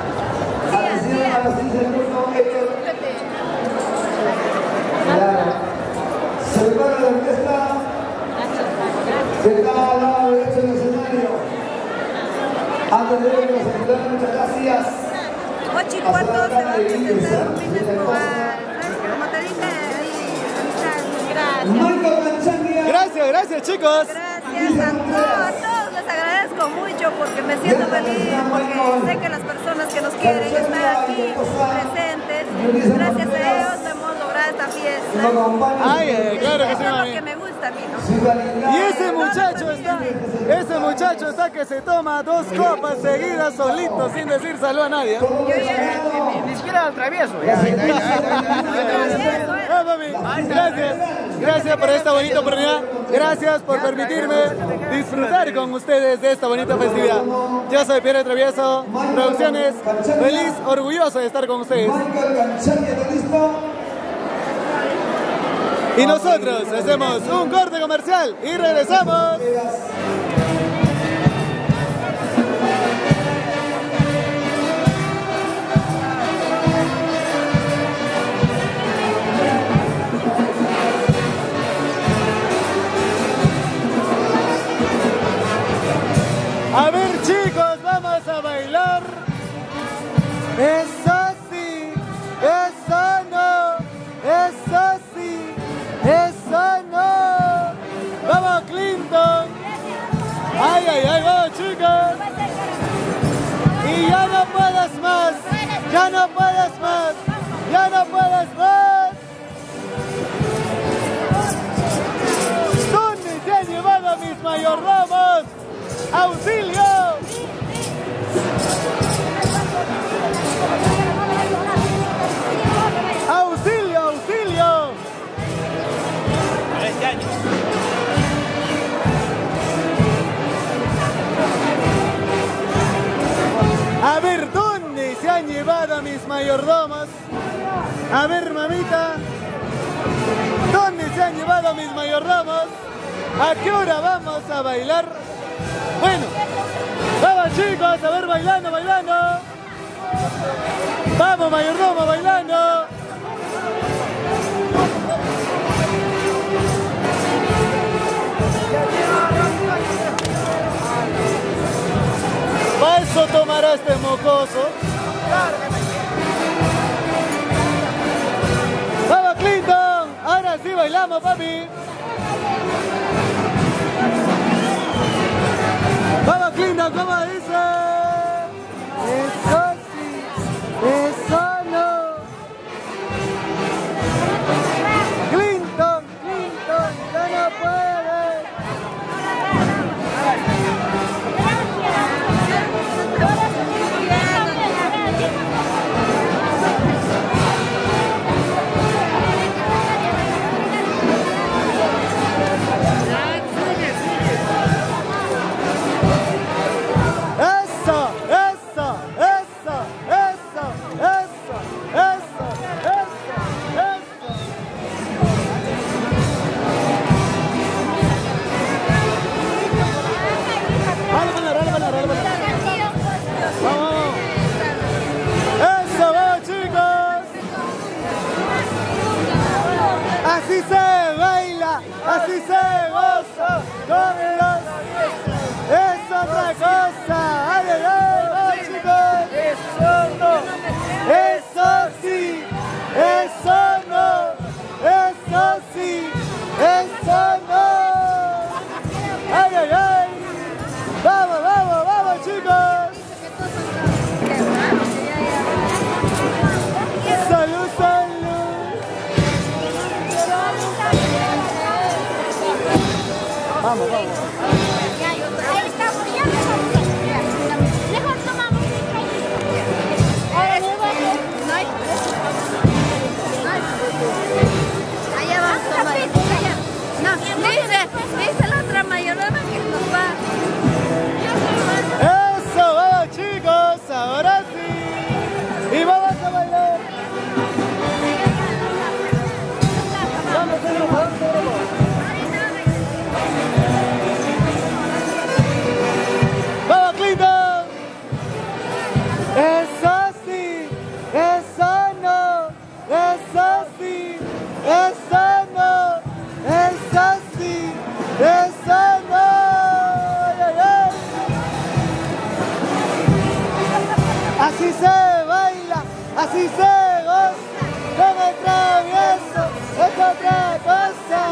Se prepara la orquesta que está al lado derecho del escenario. Antes de irnos a entrar, muchas gracias. Ocho y cuarto se va a presentar un brindis global. Como te dije, ahí, gracias. Gracias, gracias, chicos. Gracias a todos, a todos les agradezco mucho porque me siento feliz, porque sé que las personas que nos quieren están aquí presentes. Gracias a ellos hemos logrado esta fiesta. Ay, eh, claro que sí, Eso es lo mami. que me gusta a mí, ¿no? Y ese muchacho está, ese muchacho está que se toma dos copas seguidas solito sin decir salud a nadie. Ni siquiera al travieso. Ya, ahí, ahí, ahí, Ah, mami, gracias, gracias por esta bonita oportunidad, gracias por permitirme disfrutar con ustedes de esta bonita festividad. Yo soy Pierre Travieso, Producciones, feliz, orgulloso de estar con ustedes. Y nosotros hacemos un corte comercial y regresamos. A ver, chicos, vamos a bailar. Eso sí, eso no, eso sí, eso no. Vamos, Clinton. Ay, ay, ay, vamos, chicos. Y ya no puedes más, ya no puedes más, ya no puedes más. ¿Dónde se han llevado a mis mayordomos? ¡Auxilio! ¡Auxilio, auxilio! Este año. A ver, ¿dónde se han llevado a mis mayordomos? A ver, mamita, ¿dónde se han llevado a mis mayordomos? ¿A qué hora vamos a bailar? Bueno, vamos chicos, a ver, bailando, bailando. Vamos, mayordomo, bailando. ¿Para eso tomará este mocoso? ¡Vamos, Clinton! Ahora sí bailamos, papi. ¡Vamos, Clinton! ¿Cómo dice? Eso sí, eso no. Clinton, Clinton, ya no puede. Así se baila, así se goza, con los... Es otra cosa, ay, ay, ay, vamos chicos. Eso no, eso sí, eso no, eso sí, eso no. Ay, ay, ay, vamos, vamos, vamos chicos. Salud, salud. Vamos, vamos. Ahí estamos, ya empezamos. Mejor tomamos. así se goza, con el travieso es otra cosa.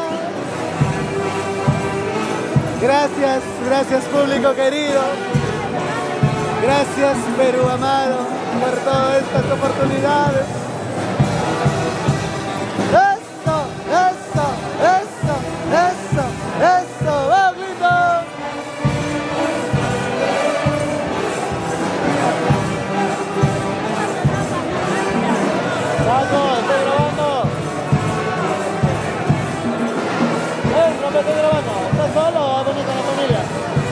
Gracias, gracias público querido. Gracias Perú amado por todas estas oportunidades. Eso, eso, eso, eso, eso, ¡vamos, grito! Saco, estoy grabando. Eh, no me estoy grabando. ¿Estás solo o vas a venir con la familia?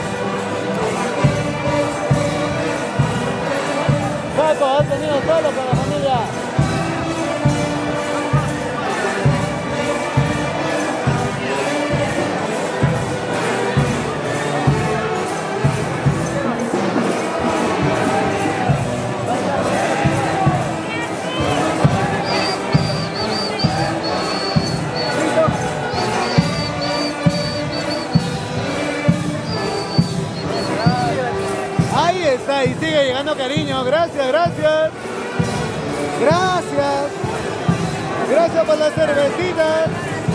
Saco, has venido solo con la familia. Ahí está, y sigue llegando cariño. Gracias, gracias. Gracias. Gracias por las cervecitas.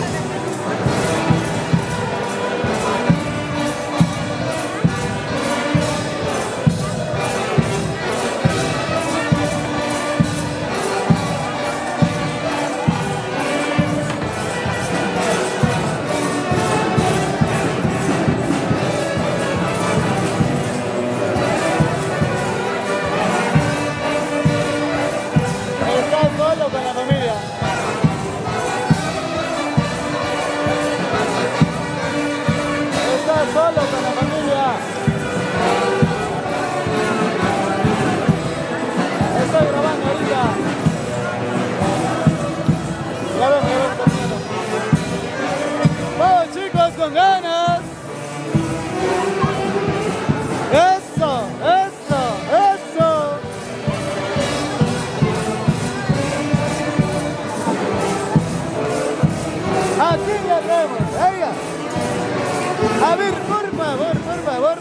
Solo con la familia. Está solo con la familia. Estoy grabando ahorita. Ya ven, ya ven, comiendo. Vamos chicos, con ganas. Eso, eso, eso. ¿A quién le hablamos? ¿A ella? A ver, por favor, por favor.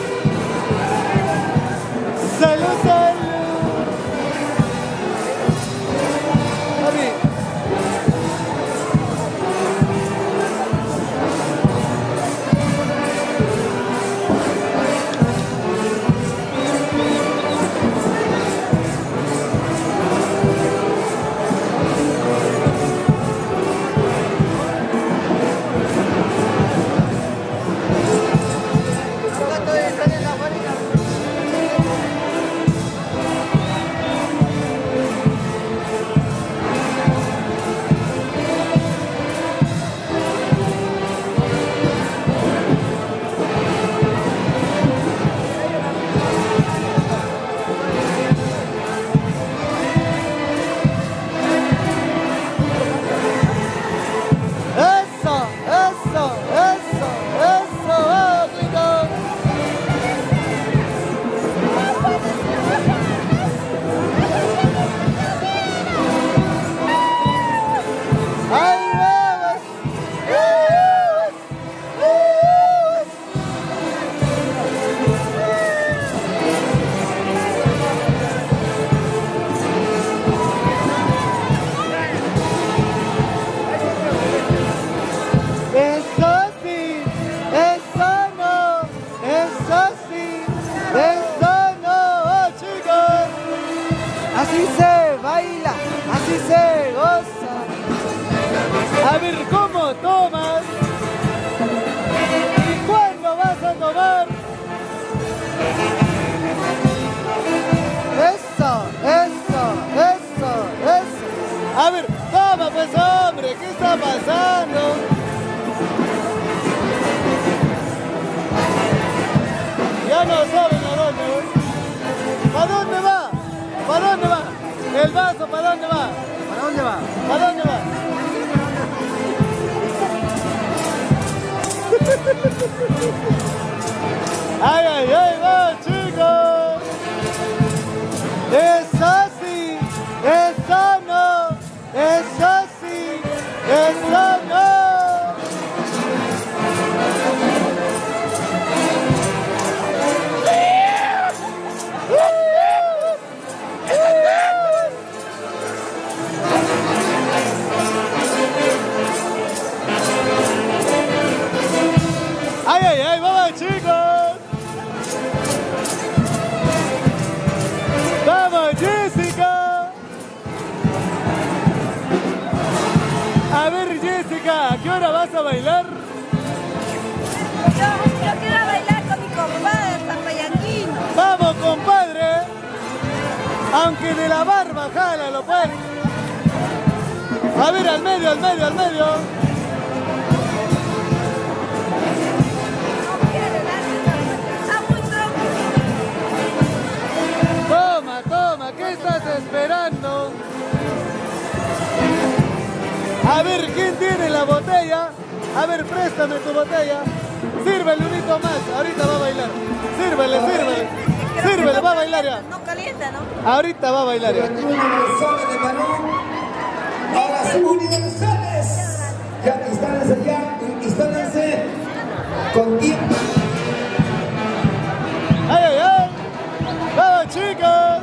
Salud, salud. A ver. Así se baila, así se goza. A ver cómo tomas y cuándo vas a tomar. Eso, eso, eso, eso. A ver, toma pues hombre, ¿qué está pasando? Ya no saben a dónde voy. ¿Para dónde va? ¿Para dónde va? El vaso, ¿para dónde va? ¿Para dónde va? ¿Para dónde va? ¡Ay, ay, ay, va, chicos! ¡Es así! ¡Eso no! ¡Es así! ¡Eso no! Aunque de la barba, jálalo pues. A ver, al medio, al medio, al medio. Toma, toma, ¿qué estás esperando? A ver, ¿quién tiene la botella? A ver, préstame tu botella. Sírvele un hito más, ahorita va a bailar. Sírvele, sírvele. Sírvele, va a bailar ya. No calienta, ¿no? Ahorita va a bailar ya. Universales de Perú. A las universales. Ya instálense ya, instálense con tiempo. ¡Ay, ay, ay! ¡Vamos, chicos!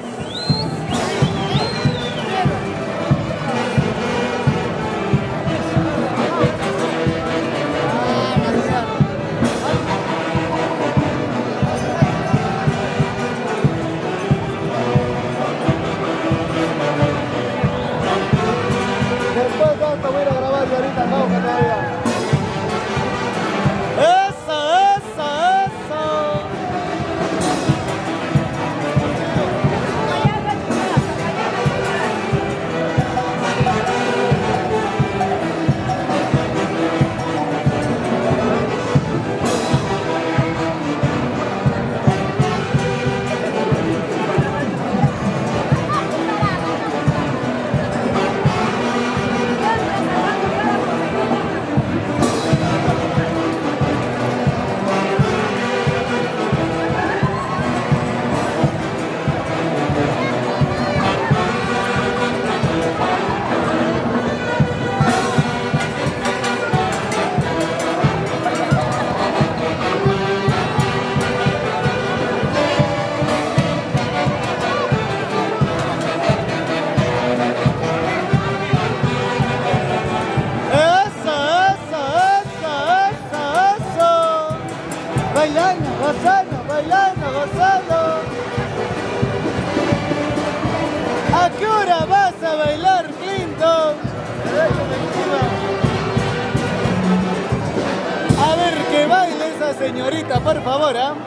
Después de esto voy a ir a grabar y ahorita no, que todavía. ¡Eso, eso, eso! Bailando, gozando, bailando, gozando. ¿A qué hora vas a bailar, Clinton? A ver, que baile esa señorita, por favor, ¿ah?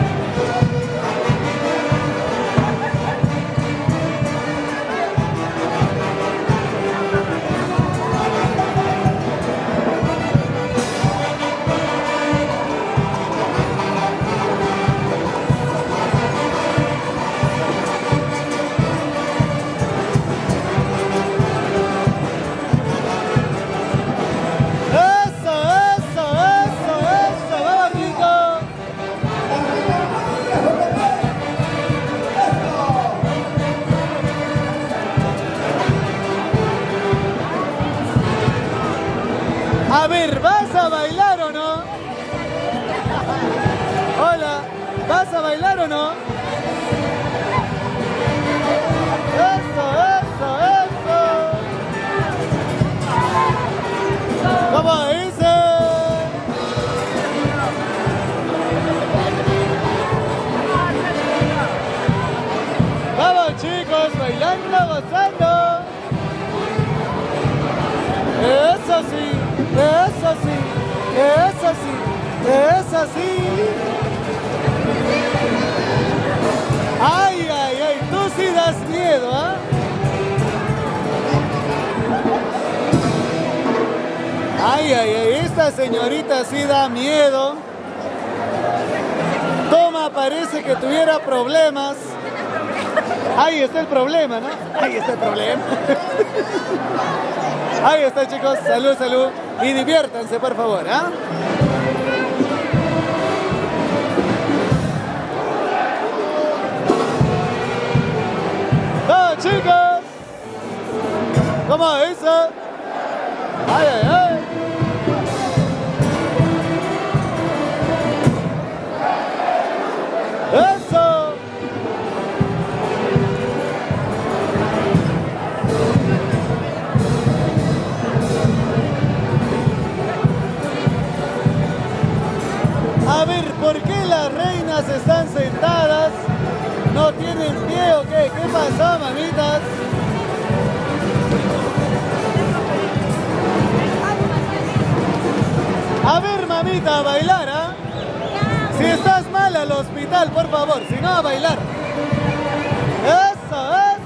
A ver, ¿vas a bailar o no? Hola, ¿vas a bailar o no? Eso, eso, eso. ¿Cómo dice? Vamos chicos, bailando, gozando. Eso sí. Es así, es así, es así. Ay, ay, ay, tú sí das miedo, ¿ah? Ay, ay, ay, esta señorita sí da miedo. Toma, parece que tuviera problemas. Ahí está el problema, ¿no? Ahí está el problema. Ahí está, chicos. Salud, salud. Y diviértanse, por favor, ¿ah? ¡Vamos, chicos! ¿Cómo eso? ¡Ay, ay, ay! ¡Eso! A ver, ¿por qué las reinas están sentadas? ¿No tienen pie o qué? ¿Qué pasó, mamitas? A ver, mamita, a bailar, ¿ah? Si estás mal al hospital, por favor, si no, a bailar. Eso, eso.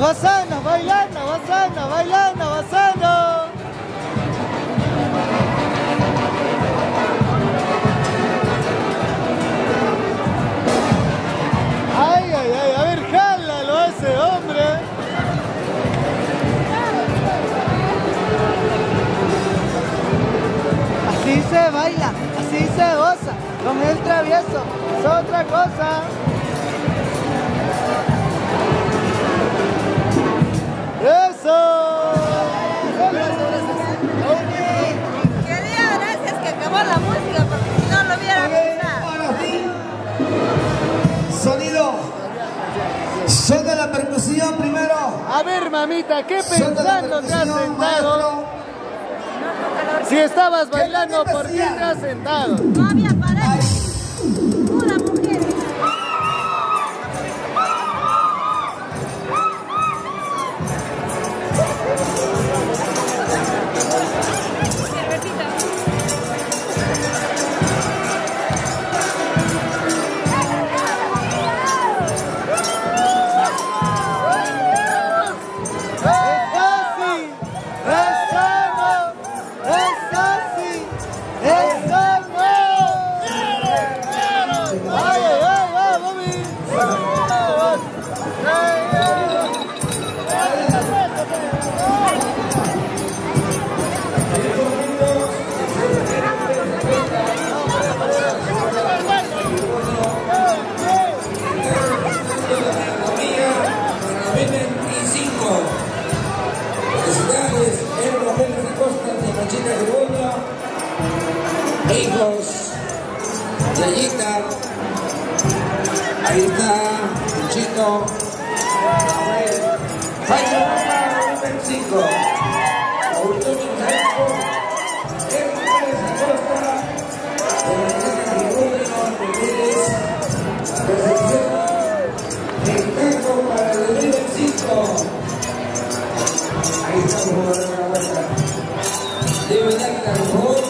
Guasana, bailando, Guasana, bailando, Guasana. Ay, ay, ay, a ver, jálalo a ese hombre. Así se baila, así se goza, con el travieso, es otra cosa. ¡Eso! Quería gracias que acabó la música, porque si no lo hubiera gustado. Ahora sí, sonido. Son de la percusión primero. A ver, mamita, ¿qué Son de la pensando te has percusión, sentado? maestro. Si estabas bailando, ¿por qué te has sentado? No había pared. Una mujer. Hijos, Yayita, ahí está, Luchito, Manuel, Jaime veinticinco, Augusto Minzaco, Hércules Acosta, Dominicana Gregorio, Rodríguez, recepción, Ricardo para el dos mil veinticinco. Ahí está, por favor, la vuelta. Debe dar la mejor.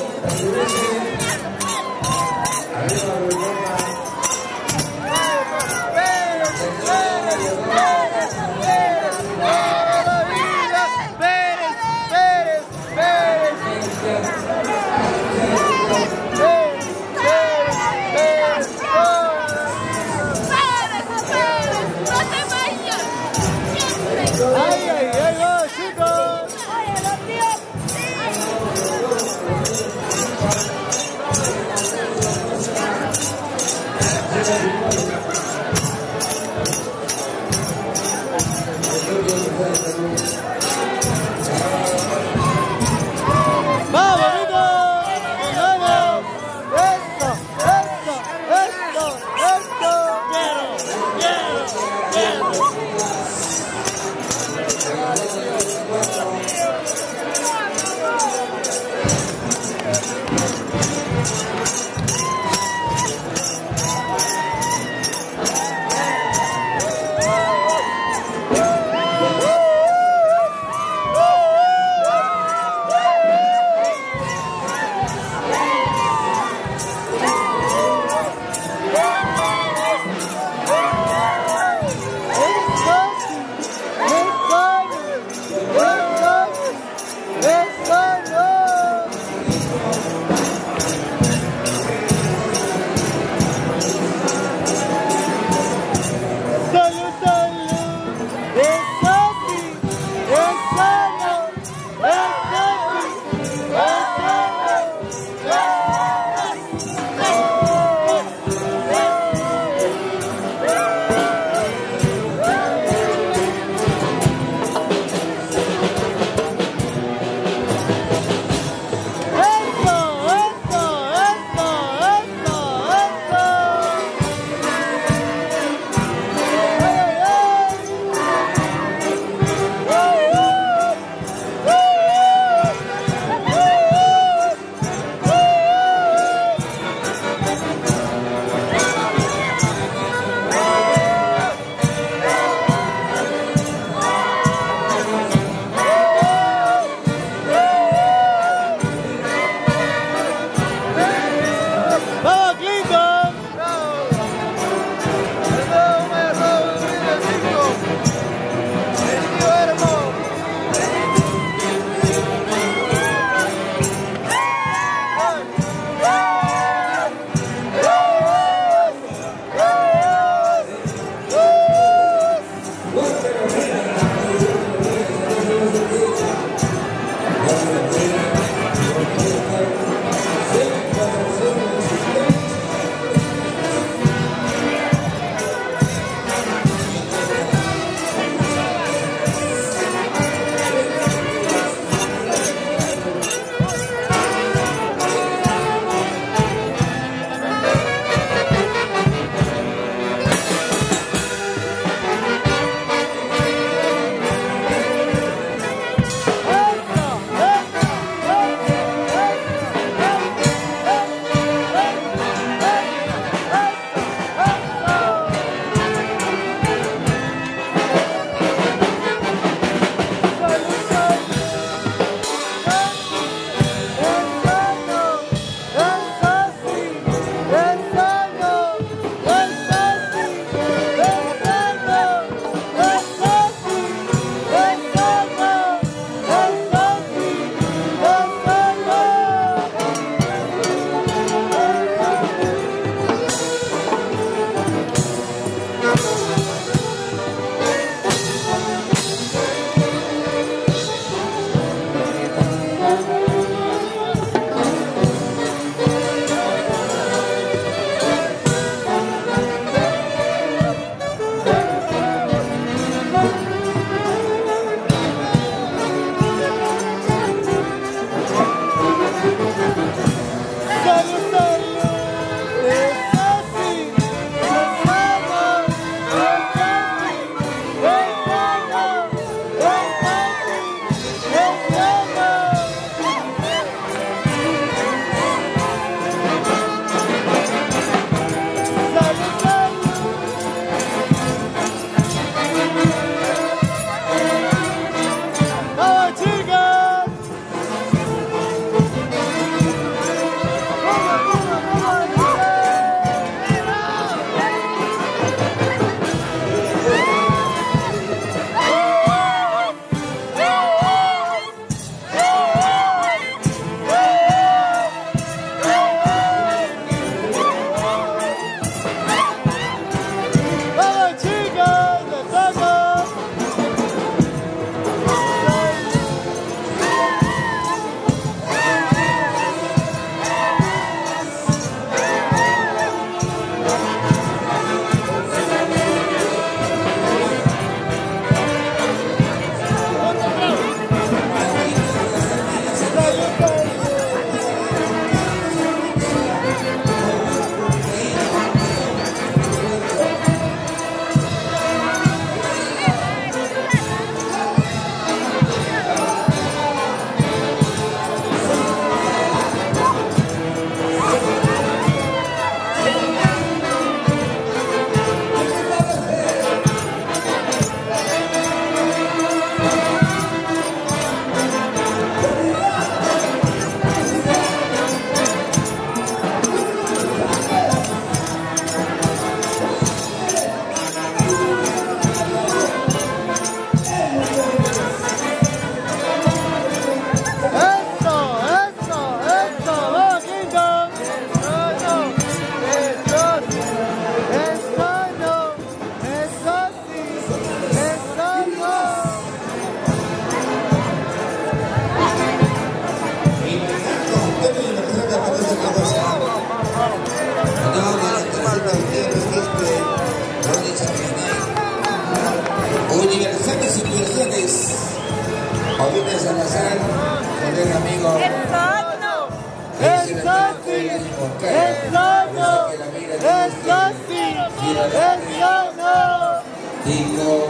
Paulina Salazar, con el amigo. Exacto. ¡Eso sí! ¡Eso no! ¡Eso sí! ¡Eso no! Y con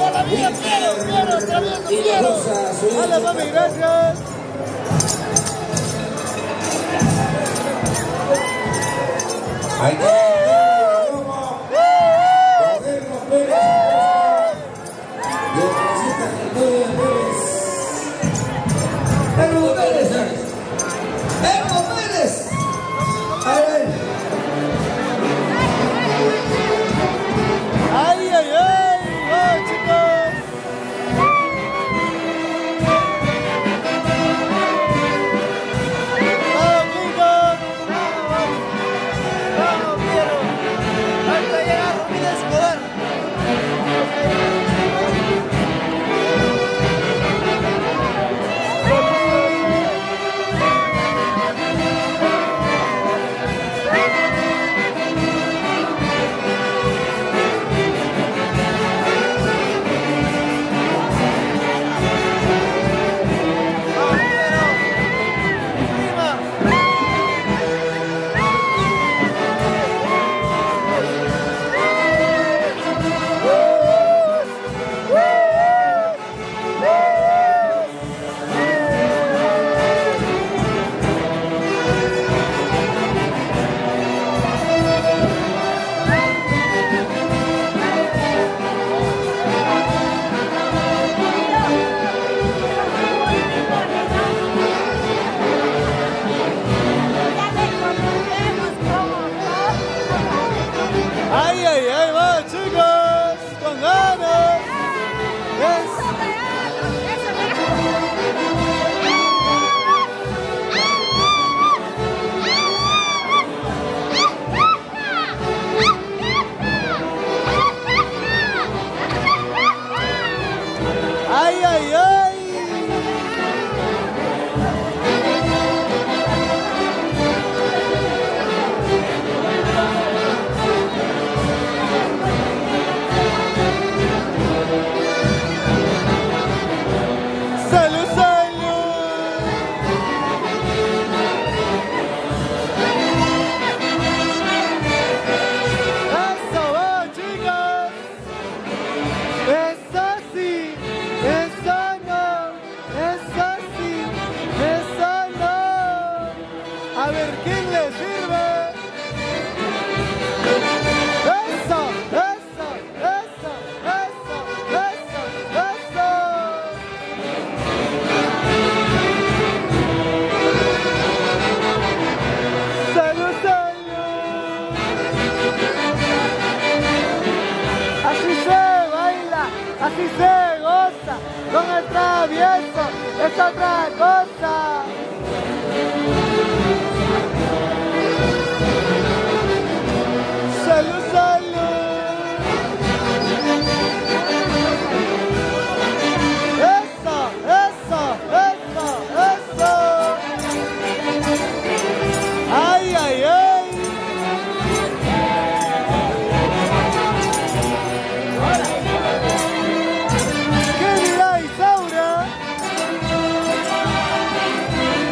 y la Rosa, su ¡Hola, mami! ¡Gracias! Ahí está. Moderno Pérez. Y Teresita Antonio Pérez. Pedro Pérez. Pedro Pérez. A ver. ¡Ay, ay, ay! ¡Vamos, chicos! ¡Vamos, chicos! Vamos, Piero. Hasta llegar Romina Escobar. ¡Ay, ay, ay! ¡Vamos, chicos! ¡Con ganas! ¡Es! ¡Ay, ay, ay! ¡Salud, salud! ¡Eso, vamos, chicos! ¡Eso sí! ¡Eso no! ¡Eso sí! ¡Eso no! A ver, ¿quién le sirve? ¡Eso! ¡Eso! ¡Eso! ¡Eso! ¡Eso! ¡Eso! ¡Salud, salud! Así se baila, así se goza, con el travieso es otra cosa. Salud, salud. Eso, eso, eso, eso. Ay, ay, ay. ¿Qué dirá Isaura?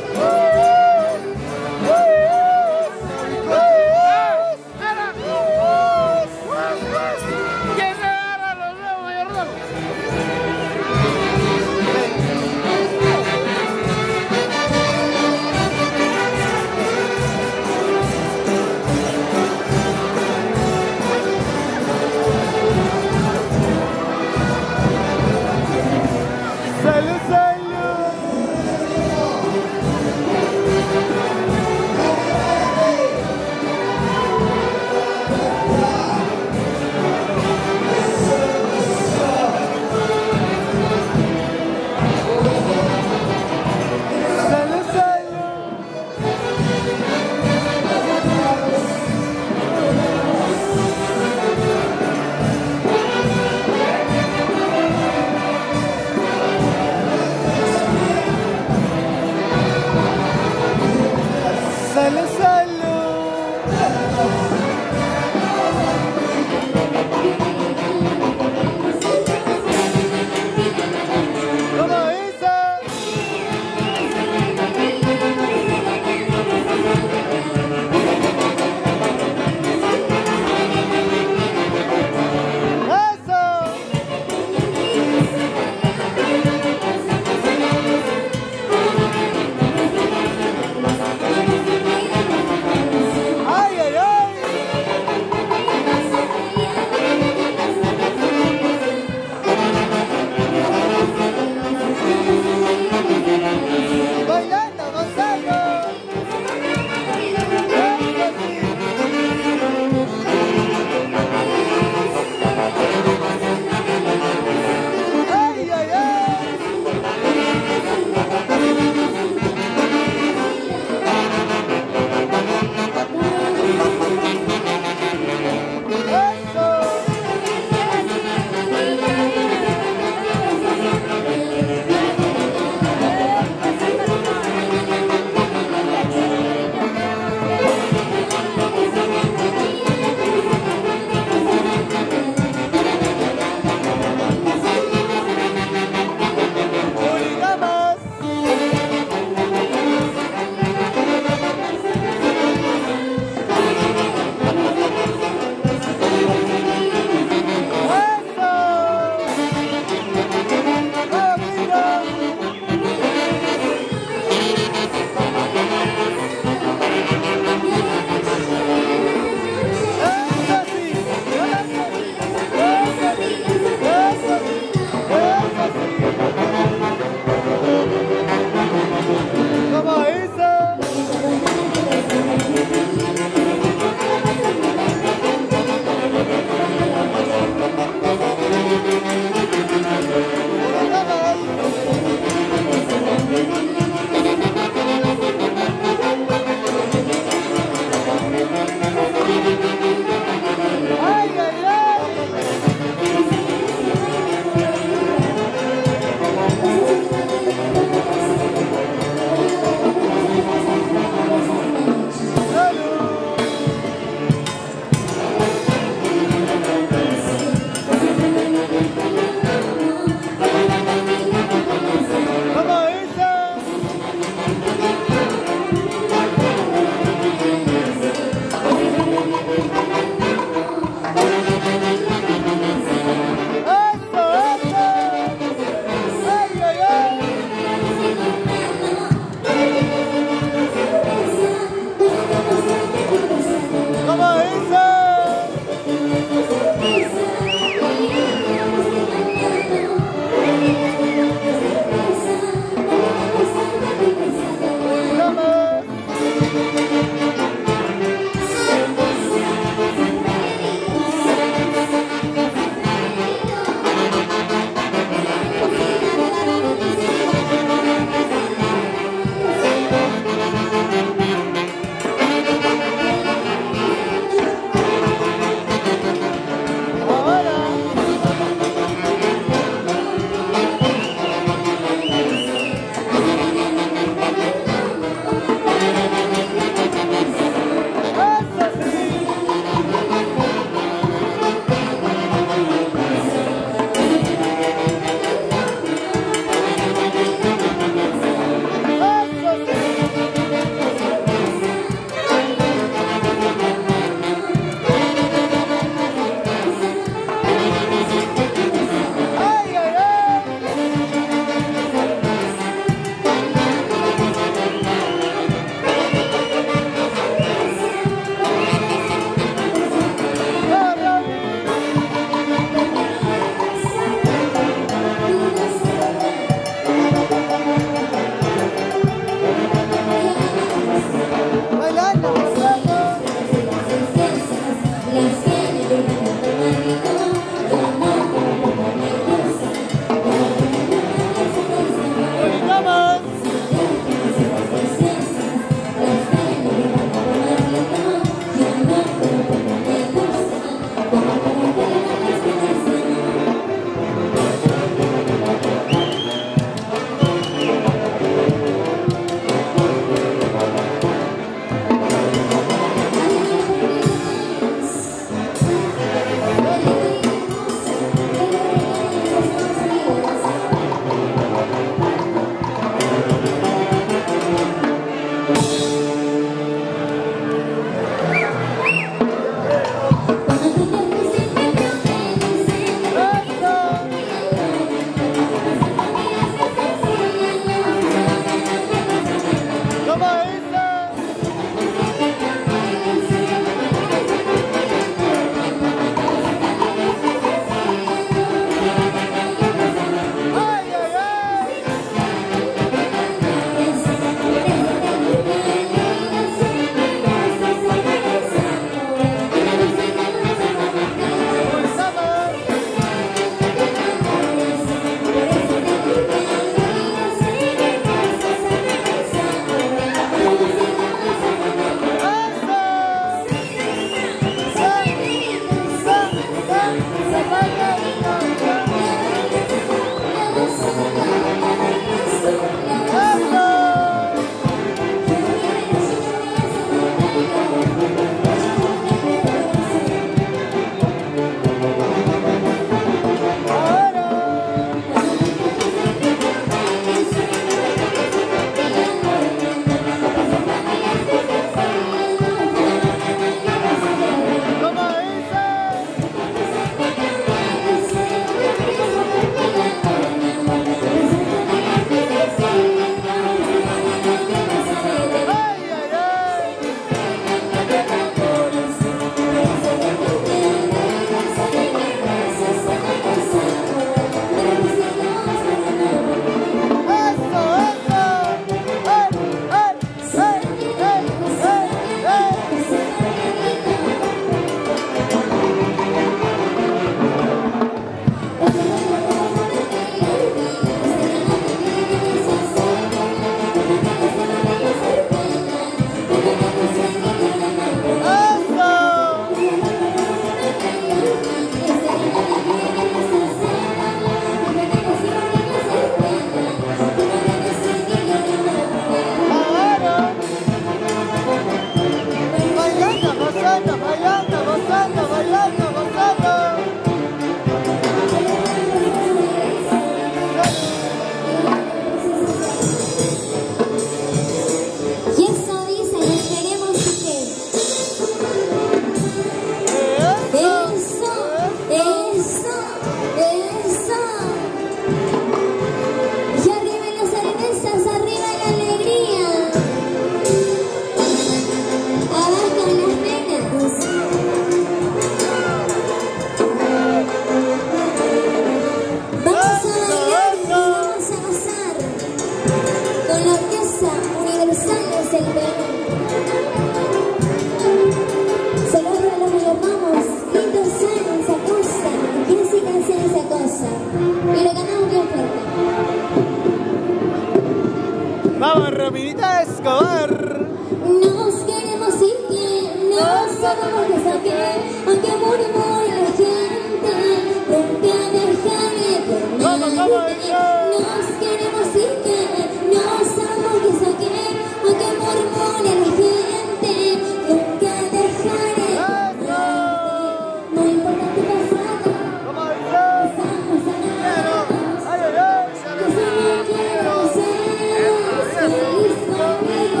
Vamos, Rominita Escobar. Nos queremos ir bien, no sabemos que saqué, aunque murmure la gente, nunca dejaré por nadie. Nos queremos ir bien, no sabemos que saqué, aunque murmure la gente, nunca dejaré por nadie. No importa tu pasado, estamos sanados. Yo solo quiero ser feliz conmigo.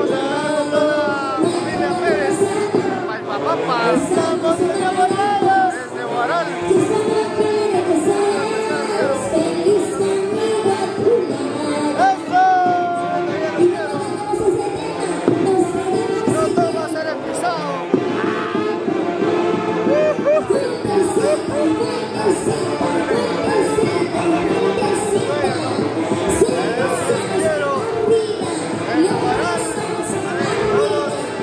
Estamos enamorados. Yo solo quiero que seas feliz conmigo a tu lado. Y cuando tengamos ese tema, nos queremos ir. Fuertecita, fuertecita, fuertecita, fuertecita. Siempre estamos arriba y ahora estamos arriba.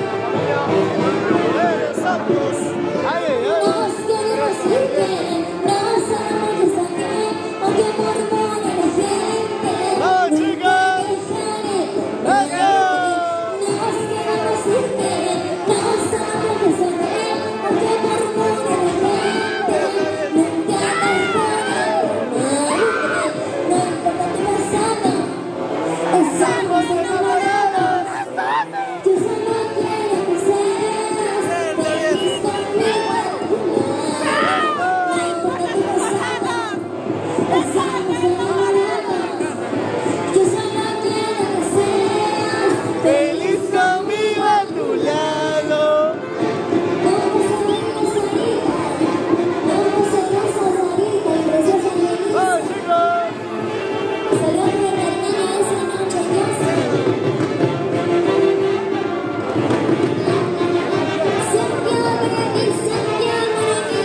Nos queremos ir bien, no sabemos que saqué, aunque murmure la gente. ¡Vamos, chicas! Nos queremos ir bien, no sabemos que saqué, aunque murmure la gente. Nunca dejaré por nadie, no importa tu pasado, estamos enamorados. Yo solo quiero que seas feliz conmigo a tu lado. No importa tu pasado, estamos enamorados. Yo solo quiero que seas Feliz conmigo a tu lado. Vamos a vernos ahorita, vamos a vernos ahorita y preciosa Melissa. ¡Vamos, chicos! Saludos de la hermana esa noche, yo sé. Santiago por aquí, Santiago por aquí.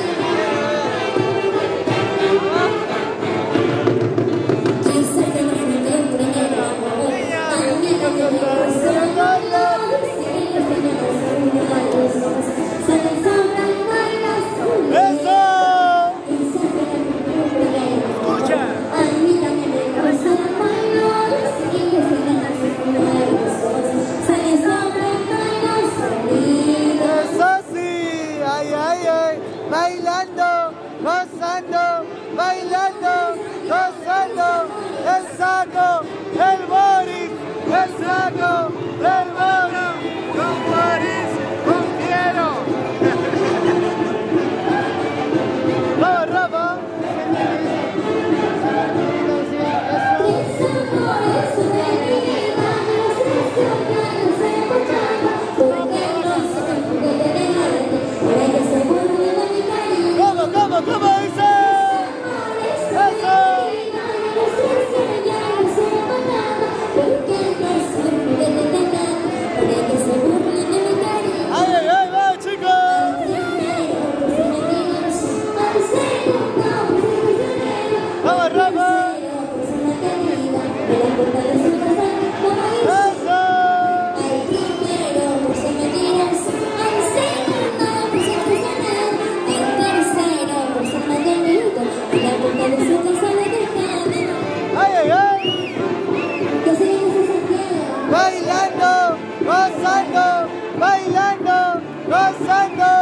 Quizás que no fue tiempo de negro. A mí también me gustó el dolor. Sí, los tenemos olvidados. Se les sobran bailas unidas. ¡Eso! Quizás que no fue tiempo de negro. A mí también me gustó el dolor. Sí, los tenemos olvidados. Se les sobran bailas unidas. ¡Eso sí! ¡Ay, ay, ay! Bailando, gozando, bailando, gozando. El saco, el Boris, el saco, el Boris. Con Boris, con quiero. ¡Vamos, Rafa! Tres amores de mi vida, no sé si ya los he contado, porque no soy juguete de nadie, para que se burlen de mi cariño. ¿Cómo, cómo, cómo dice? Amores de mi vida, no sé si ya los he contado, porque no soy juguete de nadie, para que se burlen de mi cariño. ¡Ay, ay, ay! ¡Vamos, chicos! Primero, por ser amigos, al segundo, por ser prisionero. ¡Vamos, Rafa! Por ser la querida, de la puerta de su casa, como dice. ¡Eso! Al primero por ser mentiroso, al segundo por ser prisionero, al tercero por ser mantenido, y la puerta de su casa le dejaron. ¡Ay, ay, ay! Que se dice Santiago. Bailando, gozando, bailando, gozando.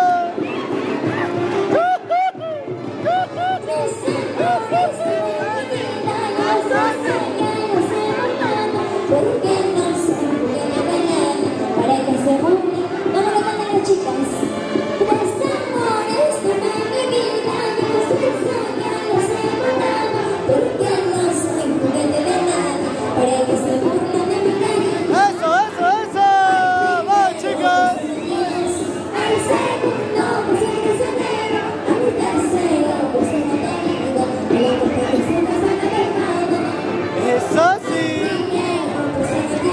Tres amores de mi vida, los dos ya los he contado, porque no soy juguete de nadie, para que se burlen. Vamos a cantar las chicas. Tres amores de mi vida, los dos ya los he contado, porque no soy juguete de nadie, para que se burlen de mi cariño. ¡Eso, eso, eso! ¡Vamos, chicos! Al segundo por ser prisionero, al tercero por ser mantenido, y la puerta de su casa le dejaron. ¡Eso sí! Primero por ser mentiroso,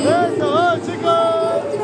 Eso, vamos, chicos.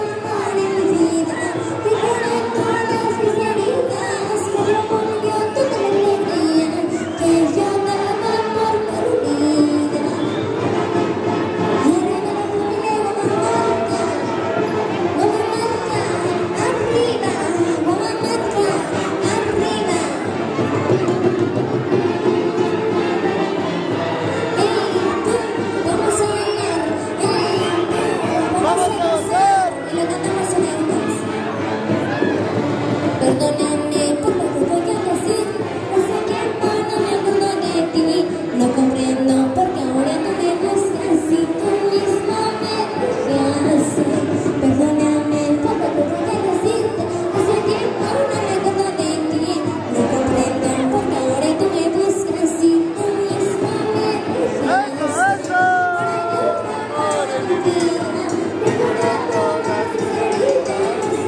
Perdóname por lo que voy a decir. Hace tiempo no me acuerdo de ti. No comprendo por qué ahora no me buscas si tú mismo me dejaste. Perdóname por lo que voy a decirte. Hace tiempo no me acuerdo de ti. No comprendo por qué ahora tú me buscas si tú mismo me dejaste. Ahora yo trabajo en mi vida. Recordando las heridas.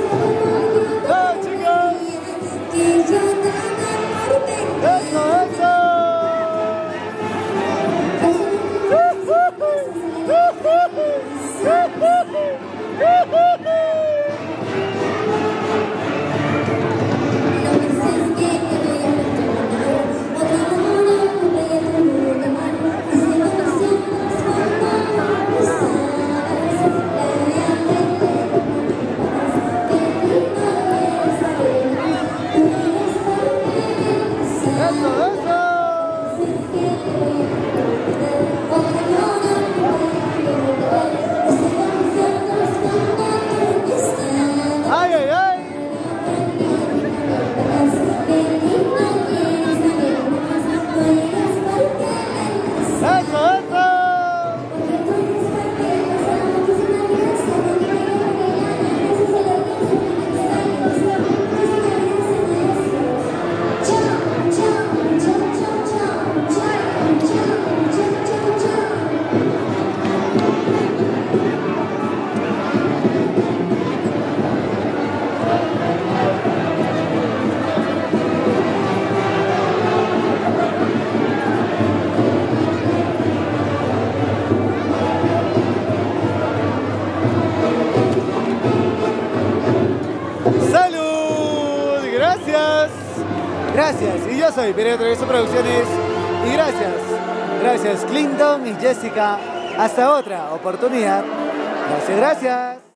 Gracias, y yo soy Piero Travieso Producciones, y gracias, gracias Clinton y Jessica, hasta otra oportunidad, gracias, gracias.